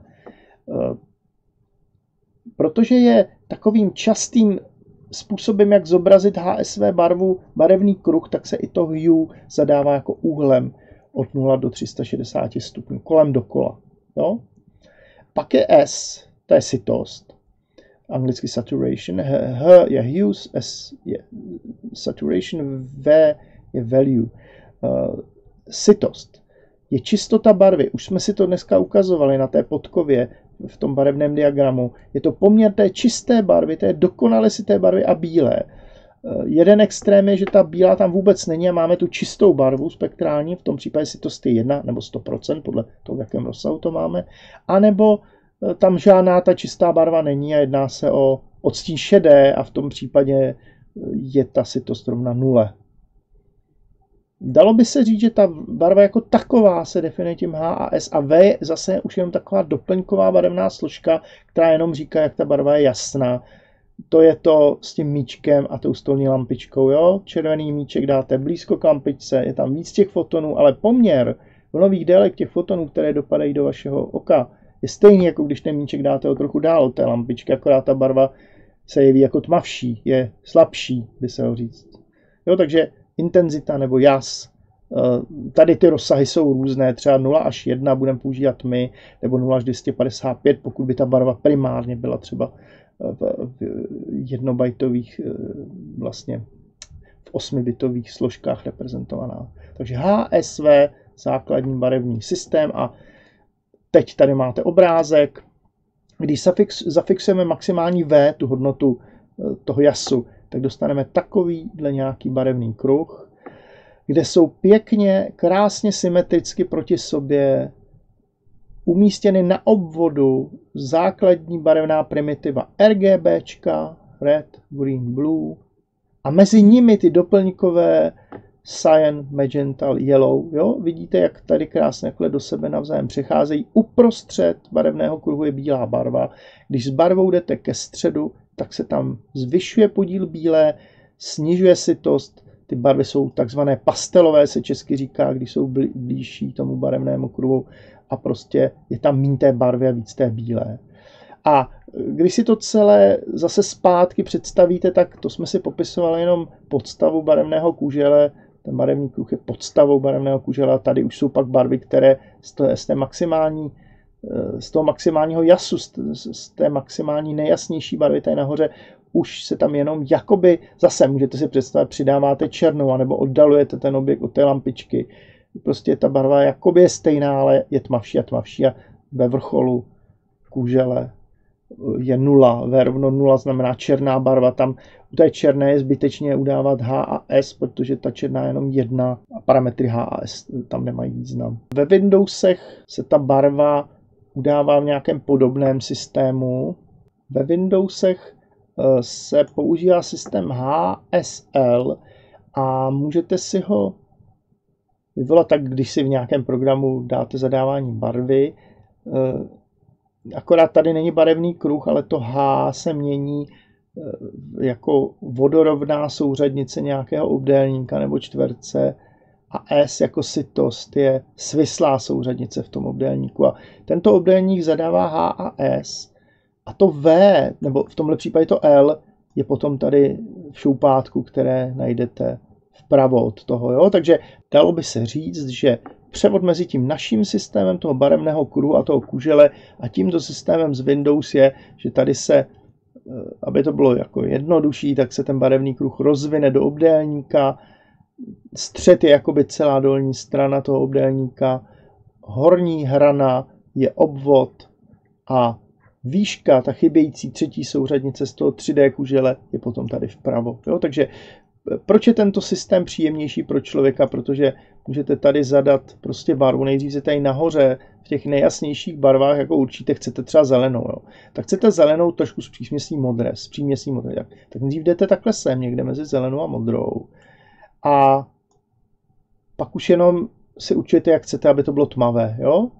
Protože je takovým častým způsobem, jak zobrazit HSV barvu, barevný kruh, tak se i to hue zadává jako úhlem od 0 do 360 stupňů, kolem dokola. Jo? Pak je S, to je sytost, anglicky saturation, H je hue, S je saturation, V je value. Sytost je čistota barvy, už jsme si to dneska ukazovali na té podkově, v tom barevném diagramu. Je to poměr té čisté barvy, té dokonale syté barvy a bílé. Jeden extrém je, že ta bílá tam vůbec není a máme tu čistou barvu spektrální, v tom případě si to stojí 1 nebo 100%, podle toho, v jakém rozsahu to máme, anebo tam žádná ta čistá barva není a jedná se o odstín šedé a v tom případě je ta sytost rovna 0. Dalo by se říct, že ta barva jako taková se definuje tím H a S a V je zase už jenom taková doplňková barevná složka, která jenom říká, jak ta barva je jasná. To je to s tím míčkem a tou stolní lampičkou. Jo? Červený míček dáte blízko k lampičce, je tam víc těch fotonů, ale poměr vlnových délek těch fotonů, které dopadají do vašeho oka, je stejný, jako když ten míček dáte o trochu dál od té lampičky, akorát ta barva se jeví jako tmavší, je slabší, by se ho říct. Jo, takže intenzita nebo jas, tady ty rozsahy jsou různé, třeba 0 až 1 budeme používat my, nebo 0 až 255, pokud by ta barva primárně byla třeba v jednobajtových, vlastně v 8-bitových složkách reprezentovaná. Takže HSV, základní barevný systém, a teď tady máte obrázek. Když zafixujeme maximální V, tu hodnotu toho jasu, tak dostaneme takovýhle nějaký barevný kruh, kde jsou pěkně, krásně symetricky proti sobě umístěny na obvodu základní barevná primitiva RGBčka, red, green, blue, a mezi nimi ty doplňkové cyan, magenta, yellow. Jo? Vidíte, jak tady krásně do sebe navzájem přecházejí. Uprostřed barevného kruhu je bílá barva. Když s barvou jdete ke středu, tak se tam zvyšuje podíl bílé, snižuje sytost. Ty barvy jsou takzvané pastelové, se česky říká, když jsou blížší tomu barevnému kruhu, a prostě je tam méně té barvy a víc té bílé. A když si to celé zase zpátky představíte, tak to jsme si popisovali jenom podstavu barevného kužele. Ten barevný kruh je podstavou barevného kužele a tady už jsou pak barvy, které z toho maximálního jasu, z té maximální nejjasnější barvy tady nahoře, už se tam jenom jakoby, zase můžete si představit, přidáváte černou, anebo oddalujete ten objekt od té lampičky. Prostě ta barva jakoby je stejná, ale je tmavší a tmavší a ve vrcholu kužele je 0. V rovno 0 znamená černá barva. Tam u té černé je zbytečně udávat H a S, protože ta černá je jenom 1 a parametry H a S tam nemají význam. Ve Windowsech se ta barva udává v nějakém podobném systému. Ve Windowsech se používá systém HSL a můžete si ho vyvolat tak, když si v nějakém programu dáte zadávání barvy. Akorát tady není barevný kruh, ale to H se mění jako vodorovná souřadnice nějakého obdélníka nebo čtverce a S jako sytost je svislá souřadnice v tom obdélníku. A tento obdélník zadává H a S a to V, nebo v tomhle případě to L, je potom tady v šoupátku, které najdete vpravo od toho. Jo? Takže dalo by se říct, že převod mezi tím naším systémem toho barevného kruhu a toho kužele a tímto systémem z Windows je, že tady se, aby to bylo jako jednodušší, tak se ten barevný kruh rozvine do obdélníka. Střed je jakoby celá dolní strana toho obdélníka. Horní hrana je obvod a výška, ta chybějící třetí souřadnice z toho 3D kužele je potom tady vpravo. Jo? Takže proč je tento systém příjemnější pro člověka? Protože můžete tady zadat prostě barvu. Nejdřív se tady nahoře v těch nejjasnějších barvách, jako určitě chcete třeba zelenou. Jo? Tak chcete zelenou trošku s příměsí modré. Tak nejdřív jdete takhle sem, někde mezi zelenou a modrou. A pak už jenom si určujete, jak chcete, aby to bylo tmavé. Jo?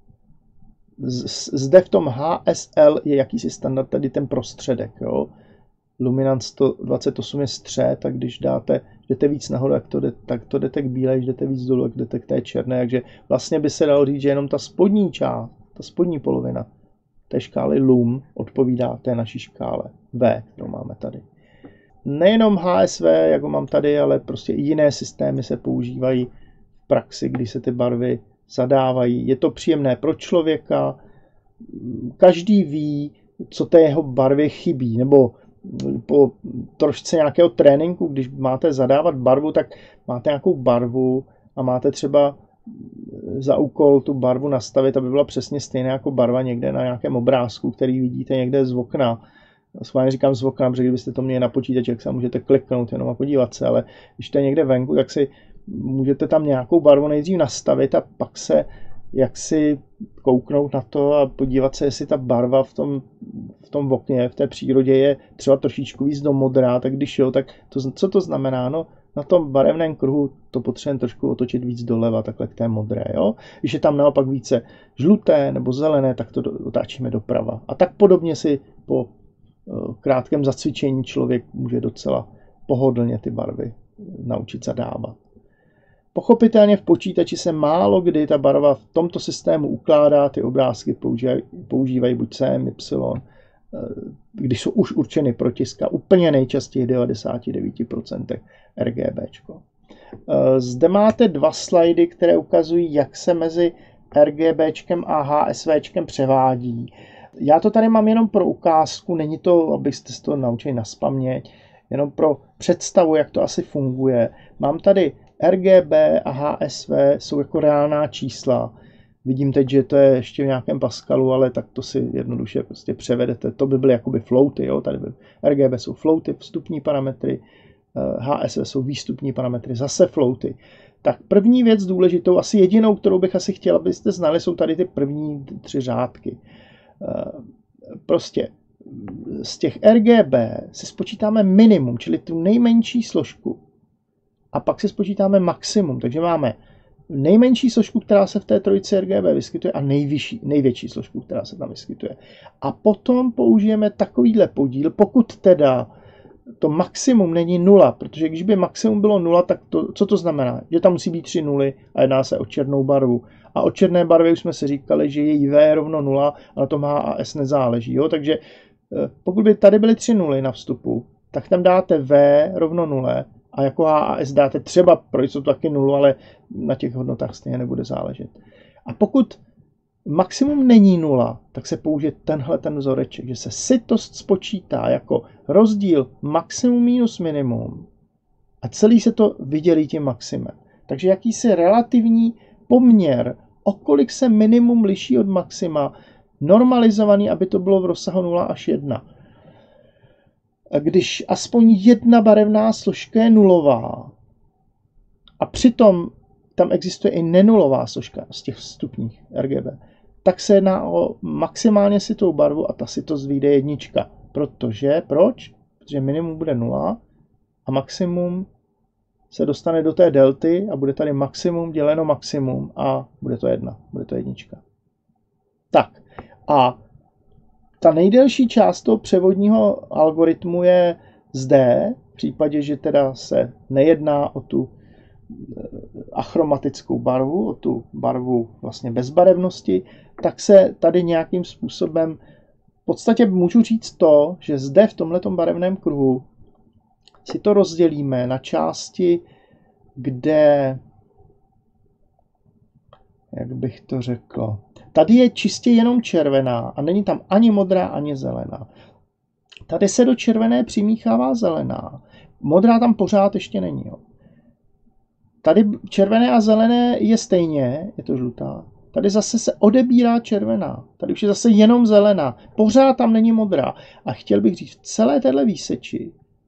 Zde v tom HSL je jakýsi standard, tady ten prostředek. Jo? Luminance 128 je střed, tak když jdete víc nahoru, tak to jdete k bílé, když jdete víc dolů, tak jdete k té černé. Takže vlastně by se dalo říct, že jenom ta spodní část, ta spodní polovina té škály Lum odpovídá té naší škále V, kterou máme tady. Nejenom HSV, jako mám tady, ale prostě i jiné systémy se používají v praxi, kdy se ty barvy zadávají. Je to příjemné pro člověka, každý ví, co té jeho barvě chybí, nebo po trošce nějakého tréninku, když máte zadávat barvu, tak máte nějakou barvu a máte třeba za úkol tu barvu nastavit, aby byla přesně stejná jako barva někde na nějakém obrázku, který vidíte někde z okna. schválně říkám z okna, protože kdybyste to měli na počítači, jak se můžete kliknout jenom a podívat se, ale když to je někde venku, tak si můžete tam nějakou barvu nejdřív nastavit a pak se jaksi kouknout na to a podívat se, jestli ta barva v tom okně, v té přírodě je třeba trošičku víc do modrá, tak když jo, tak co to znamená? No, na tom barevném kruhu to potřebujeme trošku otočit víc doleva, takhle k té modré. Jo? Když je tam naopak více žluté nebo zelené, tak to otáčíme doprava. A tak podobně si po krátkém zacvičení člověk může docela pohodlně ty barvy naučit zadávat. Pochopitelně v počítači se málo kdy ta barva v tomto systému ukládá, ty obrázky používají buď CM, Y, když jsou už určeny pro tisk a úplně nejčastěji 99% RGB. Zde máte dva slajdy, které ukazují, jak se mezi RGBčkem a HSVčkem převádí. Já to tady mám jenom pro ukázku, není to, abyste se to naučili nazpaměť, jenom pro představu, jak to asi funguje. Mám tady RGB a HSV jsou jako reálná čísla. Vidím teď, že to je ještě v nějakém Pascalu, ale tak to si jednoduše prostě převedete. To by byly jakoby floaty, jo? Tady RGB jsou floaty, vstupní parametry, HSV jsou výstupní parametry, zase floaty. Tak první věc důležitou, asi jedinou, kterou bych asi chtěl, abyste znali, jsou tady ty první 3 řádky. Prostě z těch RGB si spočítáme minimum, čili tu nejmenší složku, a pak si spočítáme maximum. Takže máme nejmenší složku, která se v té trojici RGB vyskytuje, a největší složku, která se tam vyskytuje. A potom použijeme takovýhle podíl, pokud teda to maximum není 0, protože když by maximum bylo 0, tak co to znamená? Že tam musí být 3 nuly a jedná se o černou barvu. A o černé barvě už jsme si říkali, že její V je rovno 0 a na tom H a S nezáleží. Jo? Takže pokud by tady byly 3 nuly na vstupu, tak tam dáte V rovno 0 a jako H a S dáte třeba, pro jsou to taky 0, ale na těch hodnotách stejně nebude záležet. A pokud maximum není 0, tak se použije ten vzoreček, že se sytost spočítá jako rozdíl maximum minus minimum a celý se to vydělí tím maximem. Takže jakýsi relativní poměr, o kolik se minimum liší od maxima, normalizovaný, aby to bylo v rozsahu 0 až 1. Když aspoň jedna barevná složka je nulová a přitom tam existuje i nenulová složka z těch vstupních RGB, tak se jedná o maximálně sytou barvu a ta sytost vyjde 1. Proč? Protože minimum bude 0 a maximum se dostane do té delty a bude tady maximum děleno maximum a bude to 1. Bude to 1. Tak a ta nejdelší část toho převodního algoritmu je zde, v případě, že teda se nejedná o tu achromatickou barvu, o tu barvu vlastně bezbarevnosti, tak se tady nějakým způsobem v podstatě můžu říct to, že zde v tomhletom barevném kruhu si to rozdělíme na části, kde, jak bych to řekl, tady je čistě jenom červená a není tam ani modrá, ani zelená. Tady se do červené přimíchává zelená. Modrá tam pořád ještě není. Jo. Tady červené a zelené je stejně, je to žlutá. Tady zase se odebírá červená. Tady už je zase jenom zelená. Pořád tam není modrá. A chtěl bych říct, v celé téhle výseči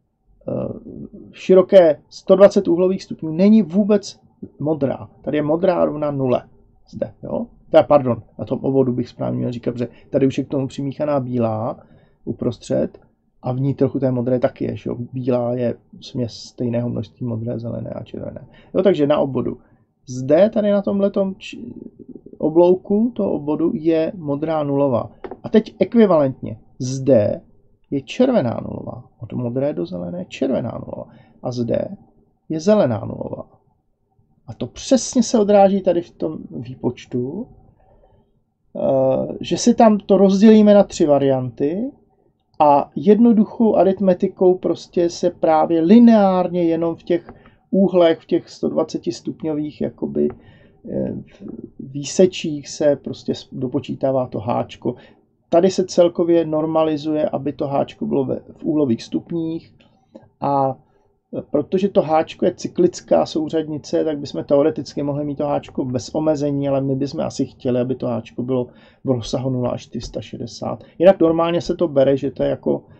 široké 120 úhlových stupňů není vůbec modrá. Tady je modrá rovna 0. Zde, jo? Pardon, na tom obvodu bych správně měl říkat, že tady už je k tomu přimíchaná bílá uprostřed a v ní trochu té modré taky je, že jo? Bílá je směs stejného množství modré, zelené a červené. Jo, takže na obvodu. Zde, tady na tomhletom oblouku toho obvodu je modrá nulová. A teď ekvivalentně. Zde je červená nulová. Od modré do zelené červená nulová. A zde je zelená nulová. A to přesně se odráží tady v tom výpočtu, že si tam to rozdělíme na 3 varianty a jednoduchou aritmetikou prostě se právě lineárně jenom v těch úhlech, v těch 120 stupňových jakoby výsečích se prostě dopočítává to háčko. Tady se celkově normalizuje, aby to háčko bylo v úhlových stupních a protože to háčko je cyklická souřadnice, tak bychom teoreticky mohli mít to háčko bez omezení, ale my bychom asi chtěli, aby to háčko bylo v rozsahu 0 až 460. Jinak normálně se to bere, že to je jako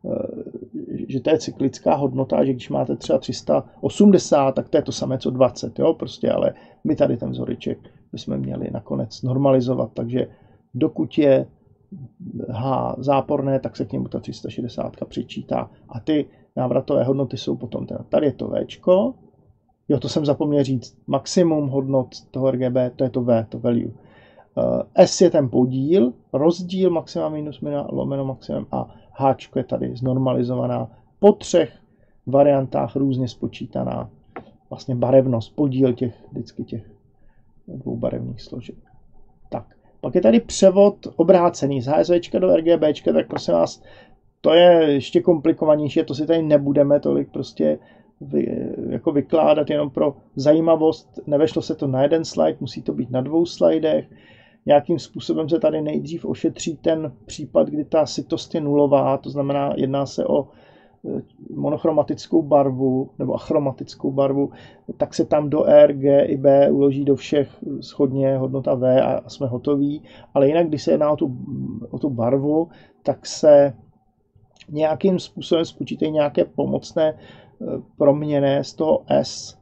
že to je cyklická hodnota, že když máte třeba 380, tak to je to samé co 20, jo, prostě, ale my tady ten vzoreček bychom měli nakonec normalizovat, takže dokud je H záporné, tak se k němu ta 360 přičítá a ty návratové hodnoty jsou potom teda, tady je to Včko, jo, to jsem zapomněl říct, maximum hodnot toho RGB, to je to V, to value. S je ten podíl, rozdíl maxima minus mina lomeno maximum a H je tady znormalizovaná po 3 variantách různě spočítaná vlastně barevnost, podíl vždycky těch dvou barevných složek. Tak, pak je tady převod obrácený z HSV do RGB, tak prosím vás, to je ještě komplikovanější, to si tady nebudeme tolik prostě jako vykládat, jenom pro zajímavost, nevešlo se to na jeden slide, musí to být na 2 slidech. Nějakým způsobem se tady nejdřív ošetří ten případ, kdy ta sytost je nulová, to znamená, jedná se o monochromatickou barvu nebo achromatickou barvu, tak se tam do R, G i B uloží do všech shodně hodnota V a jsme hotoví. Ale jinak, když se jedná o tu barvu, tak se nějakým způsobem spočítají nějaké pomocné proměny z toho S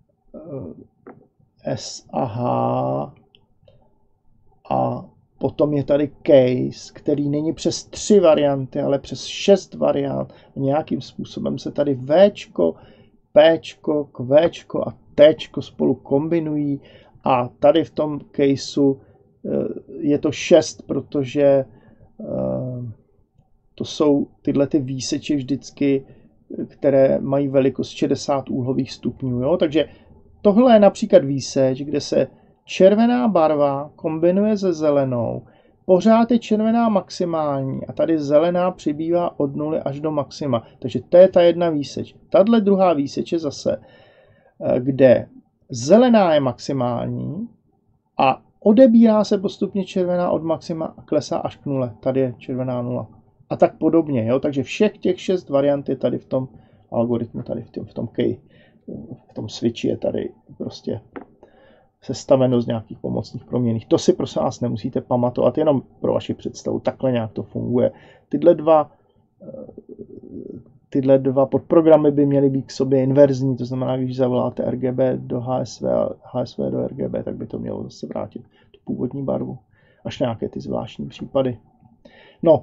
a H a potom je tady case, který není přes 3 varianty, ale přes 6 variant. Nějakým způsobem se tady Včko, Pčko, Qčko a Tčko spolu kombinují a tady v tom caseu je to 6, protože to jsou tyhle ty výseče vždycky, které mají velikost 60 úhlových stupňů. Jo? Takže tohle je například výseč, kde se červená barva kombinuje se zelenou, pořád je červená maximální a tady zelená přibývá od 0 až do maxima. Takže to je ta jedna výseč. Tahle druhá výseč je zase, kde zelená je maximální a odebírá se postupně červená od maxima a klesá až k 0. Tady je červená 0. A tak podobně. Jo? Takže všech těch 6 variant je tady v tom algoritmu, tady v tom key, v tom switchi je tady prostě sestaveno z nějakých pomocných proměnných. To si prosím vás nemusíte pamatovat, jenom pro vaši představu. Takhle nějak to funguje. Tyhle dva podprogramy by měly být k sobě inverzní, to znamená, když zavoláte RGB do HSV a HSV do RGB, tak by to mělo zase vrátit tu původní barvu. Až nějaké ty zvláštní případy. No,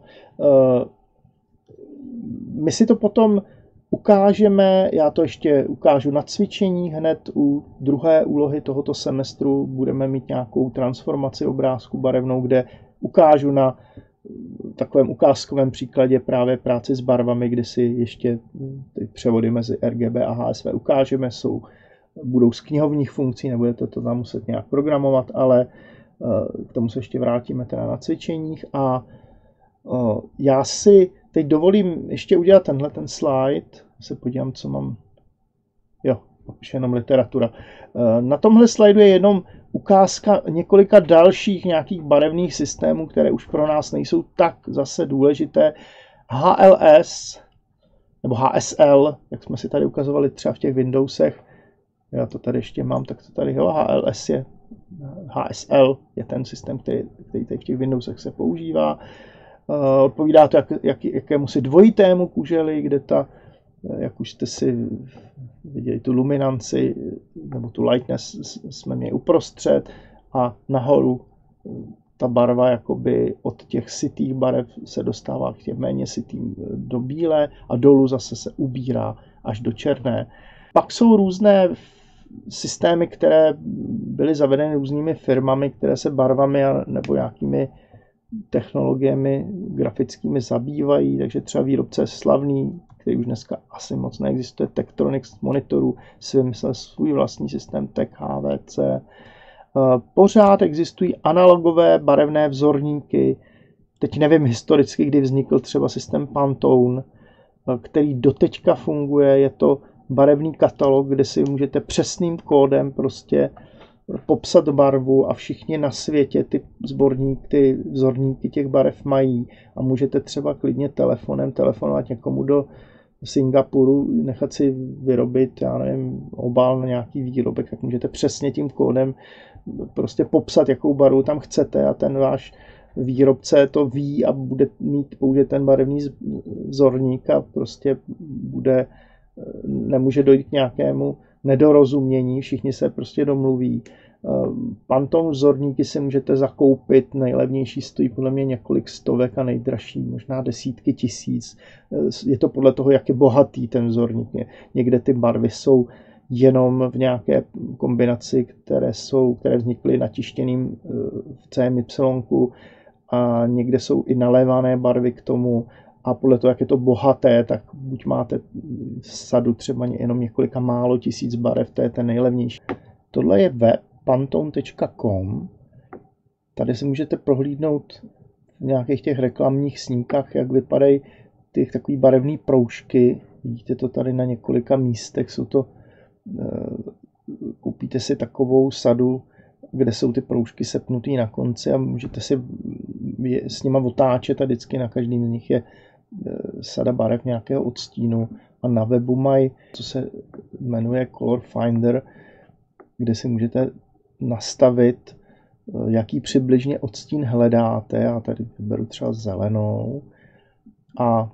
my si to potom ukážeme, já to ještě ukážu na cvičení hned u druhé úlohy tohoto semestru. Budeme mít nějakou transformaci obrázku barevnou, kde ukážu na takovém ukázkovém příkladě právě práci s barvami, kde si ještě ty převody mezi RGB a HSV ukážeme. Budou z knihovních funkcí, nebudete to tam muset nějak programovat, ale k tomu se ještě vrátíme teda na cvičeních. A já si teď dovolím ještě udělat ten slide. Se podívám, co mám. Jo, už jenom literatura. Na tomhle slajdu je jenom ukázka několika dalších nějakých barevných systémů, které už pro nás nejsou tak zase důležité. HLS nebo HSL, jak jsme si tady ukazovali třeba v těch Windowsech. Já to tady ještě mám, tak to tady, jo, HSL je ten systém, který tady v těch Windowsech se používá. Odpovídá to jakému si dvojitému kuželi, kde jak už jste si viděli, tu luminanci nebo tu lightness jsme měli uprostřed a nahoru ta barva jakoby od těch sytých barev se dostává k těm méně sytým do bílé a dolů zase se ubírá až do černé. Pak jsou různé systémy, které byly zavedeny různými firmami, které se barvami nebo nějakými technologiemi grafickými zabývají, takže třeba výrobce slavný, který už dneska asi moc neexistuje, Tektronix monitorů, si vymyslel svůj vlastní systém TEC HVC. Pořád existují analogové barevné vzorníky. Teď nevím historicky, kdy vznikl třeba systém Pantone, který doteďka funguje. Je to barevný katalog, kde si můžete přesným kódem prostě popsat barvu a všichni na světě ty vzorníky těch barev mají a můžete třeba klidně telefonovat někomu do Singapuru, nechat si vyrobit, já nevím, obal na nějaký výrobek, tak můžete přesně tím kódem prostě popsat, jakou barvu tam chcete a ten váš výrobce to ví a bude mít pouze ten barevný vzorník a prostě nemůže dojít k nějakému nedorozumění, všichni se prostě domluví. Pantone vzorníky si můžete zakoupit, nejlevnější stojí podle mě několik stovek a nejdražší možná desítky tisíc. Je to podle toho, jak je bohatý ten vzorník. Někde ty barvy jsou jenom v nějaké kombinaci, které vznikly natištěným v CMY a někde jsou i nalévané barvy k tomu a podle toho, jak je to bohaté, tak buď máte v sadu třeba jenom několika málo tisíc barev, to je ten nejlevnější. Tohle je web pantone.com. Tady si můžete prohlídnout v nějakých těch reklamních snímkách, jak vypadají ty takový barevné proužky. Vidíte to tady na několika místech. Koupíte si takovou sadu, kde jsou ty proužky sepnutý na konci a můžete si s nima otáčet a vždycky na každém z nich je sada barev nějakého odstínu. A na webu mají, co se jmenuje Color Finder, kde si můžete nastavit, jaký přibližně odstín hledáte. Já tady vyberu třeba zelenou a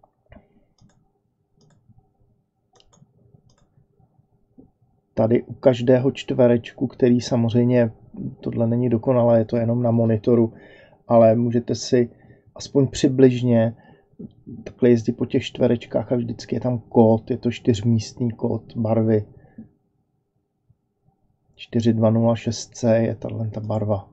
tady u každého čtverečku, který samozřejmě, tohle není dokonalé, je to jenom na monitoru, ale můžete si aspoň přibližně takhle jezdit po těch čtverečkách a vždycky je tam kód, je to 4místný kód barvy. 4206C je ta barva.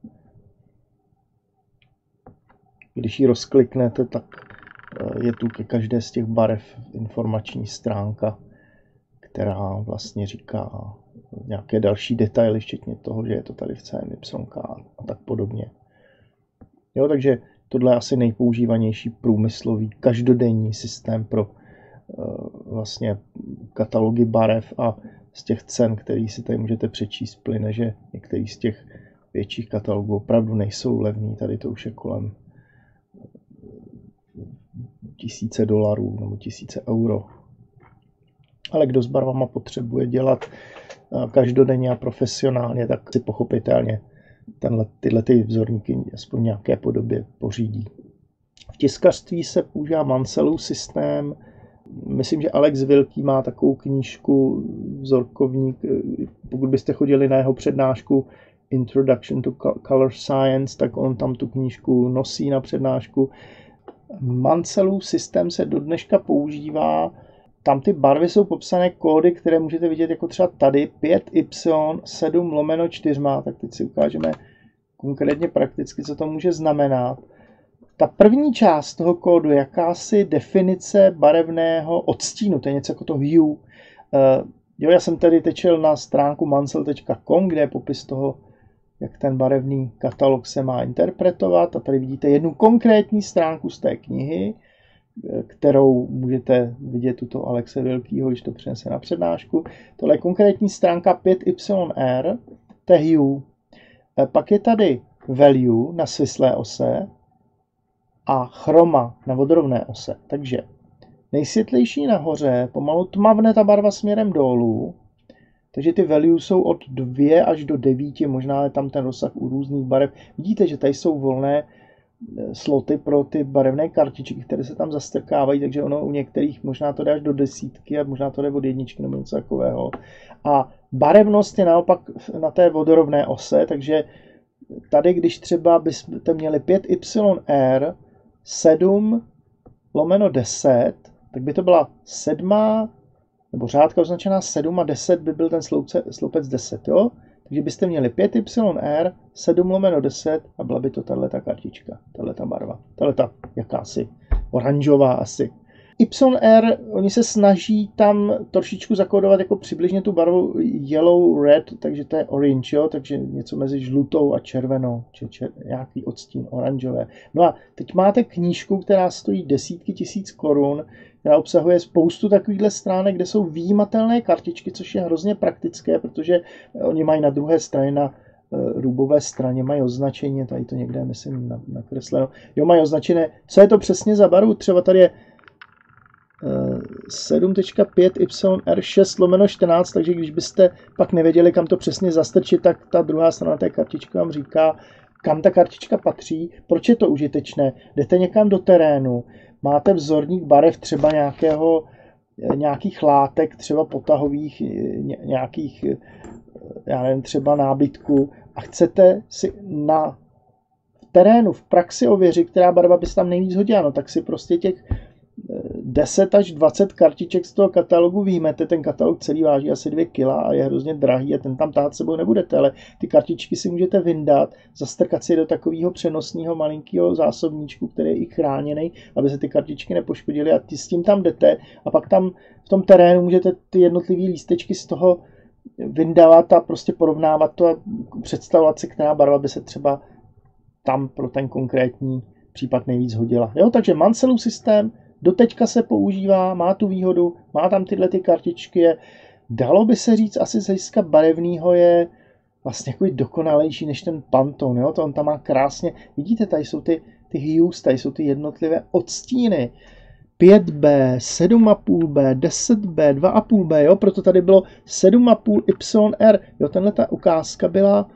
Když ji rozkliknete, tak je tu ke každé z těch barev informační stránka, která vlastně říká nějaké další detaily, včetně toho, že je to tady v CMY a tak podobně. Jo, takže tohle je asi nejpoužívanější průmyslový každodenní systém pro vlastně katalogy barev a z těch cen, které si tady můžete přečíst, plyne, že některý z těch větších katalogů opravdu nejsou levný. Tady to už je kolem $1000 nebo 1000 euro. Ale kdo s barvama potřebuje dělat každodenně a profesionálně, tak si pochopitelně tyhle vzorníky aspoň v nějaké podobě pořídí. V tiskařství se používá Mansellův systém. Myslím, že Alex Wilkie má takovou knížku vzorkovník. Pokud byste chodili na jeho přednášku Introduction to Color Science, tak on tam tu knížku nosí na přednášku. Mansellův systém se do dneška používá. Tam ty barvy jsou popsané kódy, které můžete vidět jako třeba tady 5Y7/4. Tak teď si ukážeme konkrétně prakticky, co to může znamenat. Ta první část toho kódu je jakási definice barevného odstínu, to je něco jako to hue. Já jsem tady tečel na stránku mansell.com, kde je popis toho, jak ten barevný katalog se má interpretovat. A tady vidíte jednu konkrétní stránku z té knihy, kterou můžete vidět tuto Alexe Wilkieho, když to přinese na přednášku. Tohle je konkrétní stránka 5YR, to je hue. Pak je tady value na svislé ose a chroma na vodorovné ose. Takže nejsvětlejší nahoře, pomalu tmavne ta barva směrem dolů, takže ty value jsou od 2 až do 9, možná je tam ten rozsah u různých barev. Vidíte, že tady jsou volné sloty pro ty barevné kartičky, které se tam zastrkávají, takže ono u některých možná to jde až do 10 a možná to jde od 1 nebo něco takového. A barevnost je naopak na té vodorovné ose, takže tady, když třeba byste měli 5YR 7/10, tak by to byla 7, nebo řádka označená 7 a 10 by byl ten sloupec 10, jo? Takže byste měli 5YR 7/10 a byla by to tahleta kartička, tahleta barva, tahleta jakási oranžová asi. YR, oni se snaží tam trošičku zakódovat jako přibližně tu barvu yellow, red, takže to je orange, jo? Takže něco mezi žlutou a červenou, nějaký odstín oranžové. No a teď máte knížku, která stojí desítky tisíc korun, která obsahuje spoustu takovýchhle stránek, kde jsou vyjímatelné kartičky, což je hrozně praktické, protože oni mají na druhé straně, na růbové straně, mají označení, tady to někde, myslím, nakresleno. Jo, mají označené, co je to přesně za barvu, třeba tady je 7.5YR6/14, takže když byste pak nevěděli, kam to přesně zastrčit, tak ta druhá strana té kartičky vám říká, kam ta kartička patří, proč je to užitečné. Jdete někam do terénu, máte vzorník barev třeba nějakých látek, třeba potahových, nějakých, já nevím, třeba nábytku a chcete si na terénu, v praxi ověřit, která barva by se tam nejvíc hodila, no tak si prostě těch 10 až 20 kartiček z toho katalogu výjmete, ten katalog celý váží asi 2 kg a je hrozně drahý a ten tam tát sebou nebudete, ale ty kartičky si můžete vyndat, zastrkat si je do takového přenosného malinkého zásobníčku, který je i chráněný, aby se ty kartičky nepoškodily a s tím tam jdete a pak tam v tom terénu můžete ty jednotlivé lístečky z toho vyndávat a prostě porovnávat to a představovat si, která barva by se třeba tam pro ten konkrétní případ nejvíc hodila. Jo, takže Mansellův systém doteďka se používá, má tu výhodu, má tam tyhle ty kartičky, dalo by se říct, asi z hlediska barevného je vlastně jako dokonalejší než ten Pantone, jo, to on tam má krásně, vidíte, tady jsou ty hues, tady jsou ty jednotlivé odstíny, 5B, 7,5B, 10B, 2,5B, jo, proto tady bylo 7,5 YR, jo, tenhle ta ukázka byla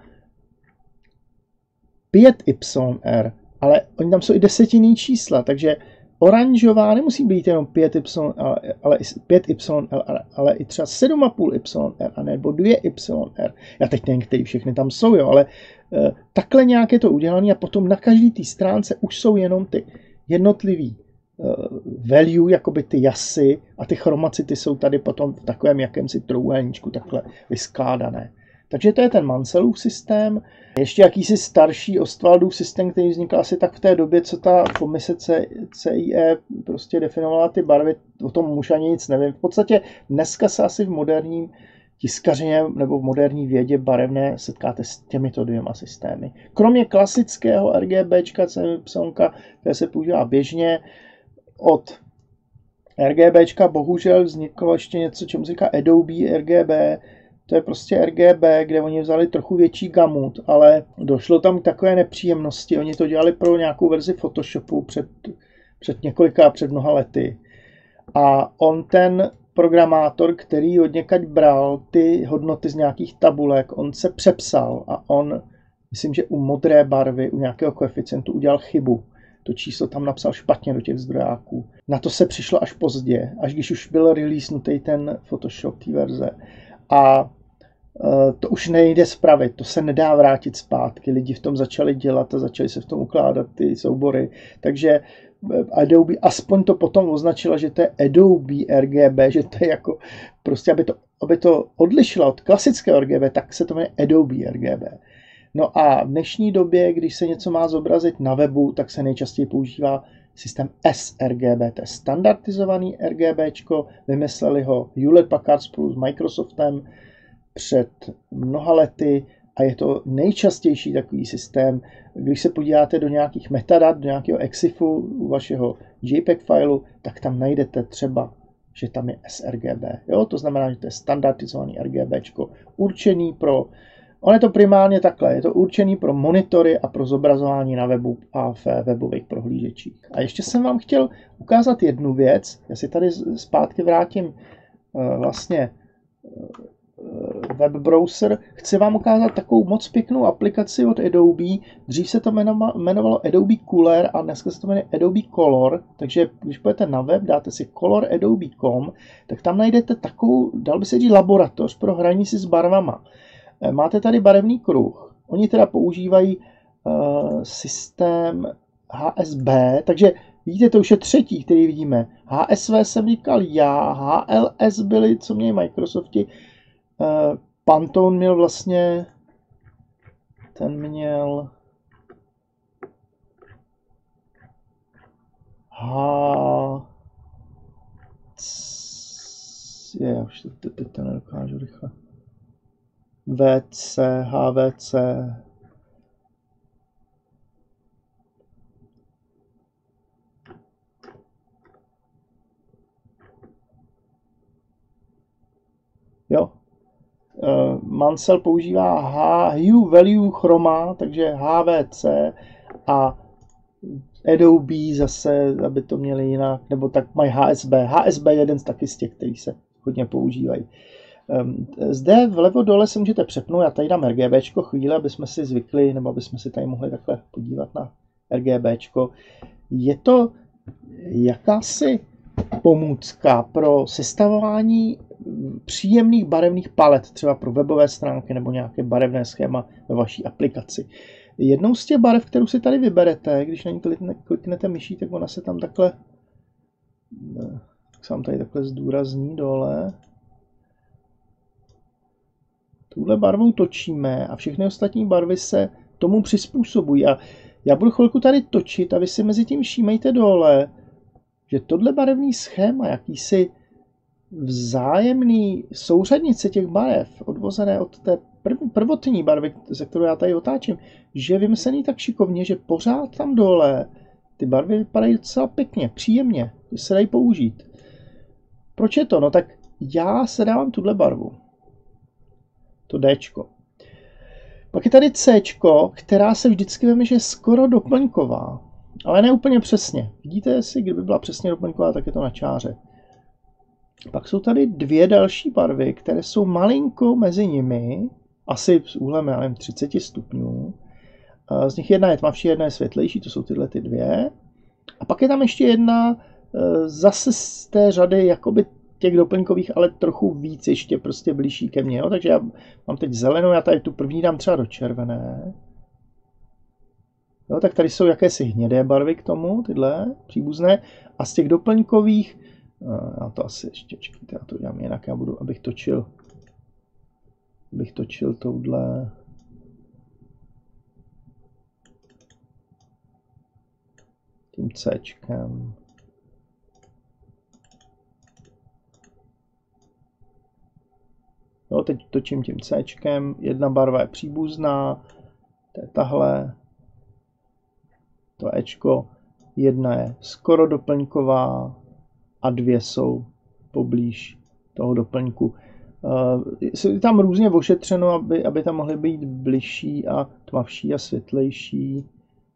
5YR, ale oni tam jsou i desetinný čísla, takže oranžová nemusí být jenom 5Y, ale 5YL, ale i třeba 7,5YR, a nebo 2YR. Já teď nevím, který všechny tam jsou, jo, ale takhle nějak je to udělané a potom na každé té stránce už jsou jenom ty jednotlivý value, jakoby ty jasy a ty chromacity jsou tady potom v takovém jakémsi trojúhelníčku takhle vyskládané. Takže to je ten Mansellův systém. Ještě jakýsi starší Ostwaldův systém, který vznikl asi tak v té době, co ta komise CIE prostě definovala ty barvy, o tom už ani nic nevím. V podstatě dneska se asi v moderním tiskařině nebo v moderní vědě barevné setkáte s těmito dvěma systémy. Kromě klasického RGBčka, CMYK, které se používá běžně, od RGBčka bohužel vzniklo ještě něco, čemu se říká Adobe RGB. To je prostě RGB, kde oni vzali trochu větší gamut, ale došlo tam k takové nepříjemnosti. Oni to dělali pro nějakou verzi Photoshopu před mnoha lety. A on ten programátor, který odněkať bral ty hodnoty z nějakých tabulek, on se přepsal a on, myslím, že u modré barvy, u nějakého koeficientu udělal chybu. To číslo tam napsal špatně do těch zdrojáků. Na to se přišlo až pozdě, až když už byl releasenutý ten Photoshop té verze. A to už nejde spravit, to se nedá vrátit zpátky. Lidi v tom začali dělat a začali se v tom ukládat ty soubory. Takže Adobe aspoň to potom označila, že to je Adobe RGB, že to je jako prostě, aby to odlišilo od klasického RGB, tak se to jmenuje Adobe RGB. No a v dnešní době, když se něco má zobrazit na webu, tak se nejčastěji používá systém sRGB, to je standardizovaný RGBčko, vymysleli ho Hewlett Packard spolu s Microsoftem před mnoha lety a je to nejčastější takový systém. Když se podíváte do nějakých metadat, do nějakého EXIFu u vašeho JPEG fileu, tak tam najdete třeba, že tam je sRGB. Jo? To znamená, že to je standardizovaný RGBčko určený pro, on je to primárně takhle, je to určený pro monitory a pro zobrazování na webu a v webových prohlížečích. A ještě jsem vám chtěl ukázat jednu věc, já si tady zpátky vrátím vlastně web browser. Chci vám ukázat takovou moc pěknou aplikaci od Adobe. Dřív se to jmenovalo Adobe Cooler a dneska se to jmenuje Adobe Color. Takže když půjdete na web, dáte si color.adobe.com, tak tam najdete takovou, dal by se říct, laboratoř pro hraní si s barvama. Máte tady barevný kruh. Oni teda používají systém HSB, takže vidíte, to už je třetí, který vidíme. HSV jsem říkal já, HLS byly, co měli Microsofti. Pantone měl vlastně, ten měl už to nedokážu rychle. VC, HVC. Jo. Mansell používá Hue Value Chroma, takže HVC a Adobe zase, aby to měli jinak, nebo tak mají HSB. HSB je jeden z taky z těch, který se hodně používají. Zde vlevo dole si můžete přepnout, já tady dám RGBčko chvíli, aby jsme si zvykli, nebo aby jsme si tady mohli takhle podívat na RGBčko. Je to jakási pomůcka pro sestavování příjemných barevných palet, třeba pro webové stránky nebo nějaké barevné schéma ve vaší aplikaci. Jednou z těch barev, kterou si tady vyberete, když na ní kliknete myší, tak ona se tam takhle, tak se vám tady takhle zdůrazní dole. Tuhle barvou točíme a všechny ostatní barvy se tomu přizpůsobují. A já budu chvilku tady točit a vy si mezi tím všímejte dole, že tohle barevný schéma, jakýsi vzájemný souřadnice těch barev, odvozené od té prvotní barvy, ze kterou já tady otáčím, že je vymyslený tak šikovně, že pořád tam dole ty barvy vypadají docela pěkně, příjemně, že se dají použít. Proč je to? No tak já se dávám tuhle barvu. To Dčko. Pak je tady Cčko, která se vždycky veme, že je skoro doplňková, ale ne úplně přesně. Vidíte, jestli kdyby byla přesně doplňková, tak je to na čáře. Pak jsou tady dvě další barvy, které jsou malinko mezi nimi, asi s úhlem, já nevím, 30 stupňů. Z nich jedna je tmavší, jedna je světlejší, to jsou tyhle ty dvě. A pak je tam ještě jedna zase z té řady jakoby těch doplňkových, ale trochu víc ještě prostě blížší ke mně. Jo? Takže já mám teď zelenou, já tady tu první dám třeba do červené. Jo, tak tady jsou jakési hnědé barvy k tomu, tyhle příbuzné. A z těch doplňkových, já to asi ještě, čekajte, já to udělám jinak, já budu, abych točil touhle. Tím Cčkem. Jo, teď točím tím Cčkem, jedna barva je příbuzná, to je tahle, to Ečko, jedna je skoro doplňková a dvě jsou poblíž toho doplňku. Je tam různě ošetřeno, aby tam mohly být bližší a tmavší a světlejší.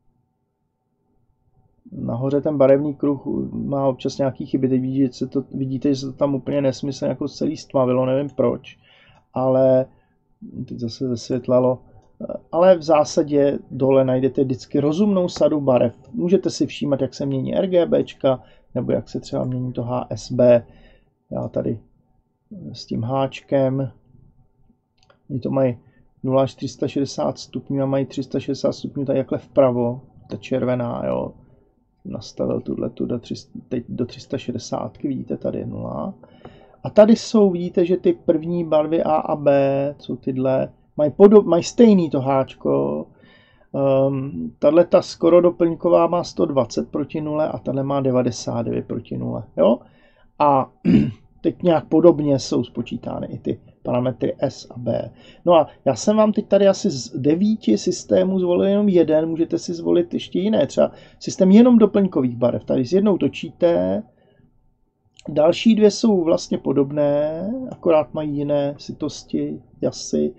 Nahoře ten barevný kruh má občas nějaký chyby, teď vidíte, že se to tam úplně nesmyslně jako celý stmavilo, nevím proč, ale teď zase zesvětlalo. Ale v zásadě dole najdete vždycky rozumnou sadu barev. Můžete si všímat, jak se mění RGBčka, nebo jak se třeba mění to HSB. Já tady s tím háčkem. Oni to mají 0 až 360 stupňů a mají 360 stupňů tady jakhle vpravo. Ta červená, jo. Nastavil teď do 360, vidíte, tady je 0. A tady jsou, vidíte, že ty první barvy A a B, jsou tyhle, mají stejný to háčko. Tahle ta skoro doplňková má 120 proti 0 a tahle má 99 proti 0. Jo? A teď nějak podobně jsou spočítány i ty parametry S a B. No a já jsem vám teď tady asi z 9 systémů zvolil jenom jeden, můžete si zvolit ještě jiné, třeba systém jenom doplňkových barev. Tady s jednou točíte, další dvě jsou vlastně podobné, akorát mají jiné sytosti, jasy.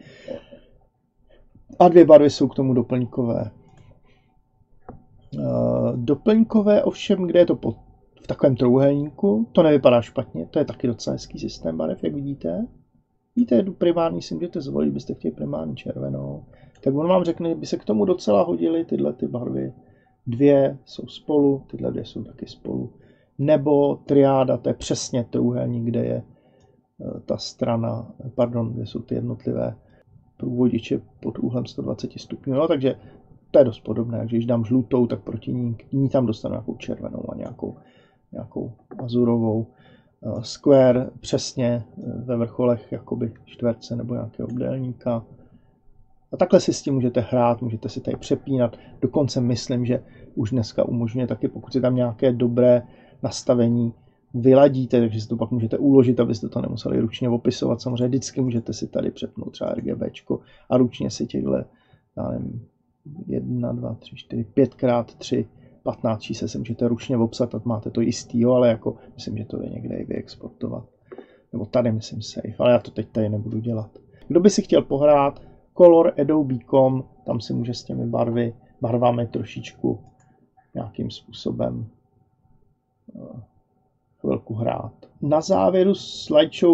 A dvě barvy jsou k tomu doplňkové. Doplňkové ovšem, kde je to v takovém trouhelníku, to nevypadá špatně, to je taky docela hezký systém barev, jak vidíte. Vidíte, primární si můžete zvolit, byste chtěli primární červenou. Tak on vám řekne, že by se k tomu docela hodily tyhle ty barvy. Dvě jsou spolu, tyhle dvě jsou taky spolu. Nebo triáda, to je přesně trouhelník, kde je ta strana, kde jsou ty jednotlivé průvodiče pod úhlem 120 stupňů. No, takže to je dost podobné. Takže když dám žlutou, tak proti ní tam dostanu nějakou červenou a nějakou azurovou. Square přesně ve vrcholech jakoby čtverce nebo nějakého obdélníka. A takhle si s tím můžete hrát, můžete si tady přepínat. Dokonce myslím, že už dneska umožňuje taky, pokud si tam nějaké dobré nastavení vyladíte, takže si to pak můžete uložit, abyste to nemuseli ručně opisovat. Samozřejmě vždycky můžete si tady přepnout třeba RGBčko a ručně si těchto, já nevím, 1, 2, 3, 4, 5x3, 15 čísel se můžete ručně obsat a máte to jistý, jo, ale jako myslím, že to jde někde i vyexportovat. Nebo tady myslím safe, ale já to teď tady nebudu dělat. Kdo by si chtěl pohrát, Color Adobe.com, tam si může s těmi barvami trošičku nějakým způsobem chvilku hrát. Na závěru slideshow je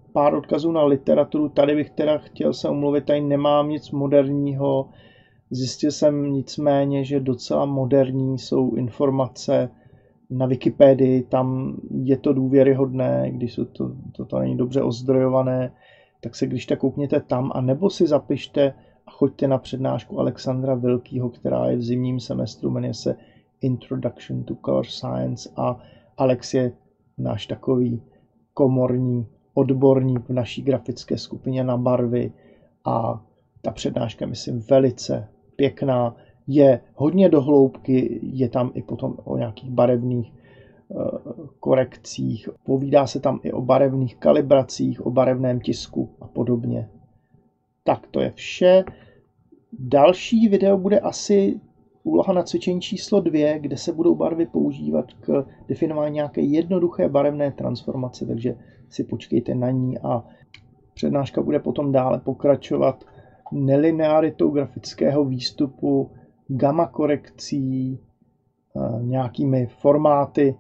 pár odkazů na literaturu. Tady bych teda chtěl se omluvit, tady nemám nic moderního. Zjistil jsem nicméně, že docela moderní jsou informace na Wikipedii, tam je to důvěryhodné, když to není dobře ozdrojované, tak se když tak koukněte tam, a nebo si zapište a choďte na přednášku Alexandra Vilkýho, která je v zimním semestru, jmenuje se Introduction to Color Science, a Alex je náš takový komorní odborník v naší grafické skupině na barvy a ta přednáška, myslím, velice pěkná, je hodně do hloubky, je tam i potom o nějakých barevných korekcích, povídá se tam i o barevných kalibracích, o barevném tisku a podobně. Tak to je vše. Další video bude asi úloha na cvičení číslo 2, kde se budou barvy používat k definování nějaké jednoduché barevné transformace, takže si počkejte na ní, a přednáška bude potom dále pokračovat nelinearitou grafického výstupu, gamma korekcí, nějakými formáty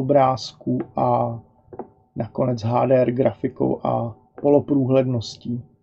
obrázků a nakonec HDR grafikou a poloprůhledností.